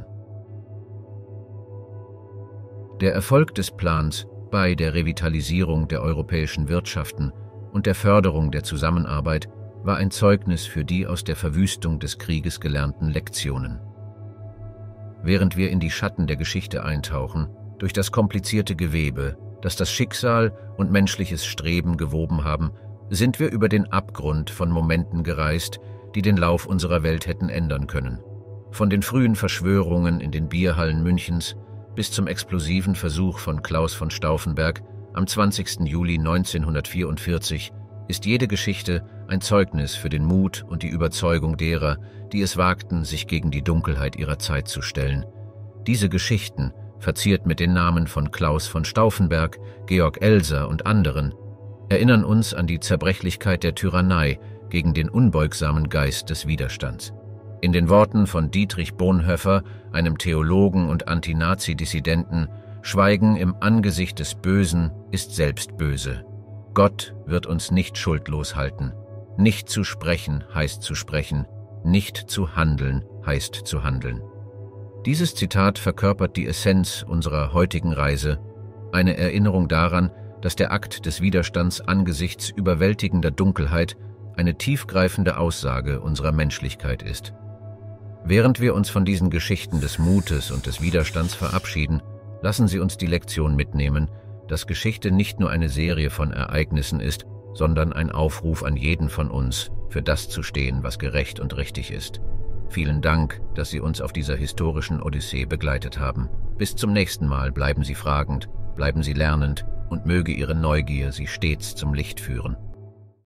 Der Erfolg des Plans bei der Revitalisierung der europäischen Wirtschaften und der Förderung der Zusammenarbeit war ein Zeugnis für die aus der Verwüstung des Krieges gelernten Lektionen. Während wir in die Schatten der Geschichte eintauchen, durch das komplizierte Gewebe, das das Schicksal und menschliches Streben gewoben haben, sind wir über den Abgrund von Momenten gereist, die den Lauf unserer Welt hätten ändern können. Von den frühen Verschwörungen in den Bierhallen Münchens bis zum explosiven Versuch von Klaus von Stauffenberg am zwanzigsten Juli neunzehnhundertvierundvierzig ist jede Geschichte ein Zeugnis für den Mut und die Überzeugung derer, die es wagten, sich gegen die Dunkelheit ihrer Zeit zu stellen. Diese Geschichten, verziert mit den Namen von Klaus von Stauffenberg, Georg Elser und anderen, erinnern uns an die Zerbrechlichkeit der Tyrannei gegen den unbeugsamen Geist des Widerstands. In den Worten von Dietrich Bonhoeffer, einem Theologen und Anti-Nazi-Dissidenten, Schweigen im Angesicht des Bösen ist selbst böse. Gott wird uns nicht schuldlos halten. Nicht zu sprechen heißt zu sprechen, nicht zu handeln heißt zu handeln. Dieses Zitat verkörpert die Essenz unserer heutigen Reise, eine Erinnerung daran, dass der Akt des Widerstands angesichts überwältigender Dunkelheit eine tiefgreifende Aussage unserer Menschlichkeit ist. Während wir uns von diesen Geschichten des Mutes und des Widerstands verabschieden, lassen Sie uns die Lektion mitnehmen, dass Geschichte nicht nur eine Serie von Ereignissen ist, sondern ein Aufruf an jeden von uns, für das zu stehen, was gerecht und richtig ist. Vielen Dank, dass Sie uns auf dieser historischen Odyssee begleitet haben. Bis zum nächsten Mal bleiben Sie fragend, bleiben Sie lernend und möge Ihre Neugier Sie stets zum Licht führen.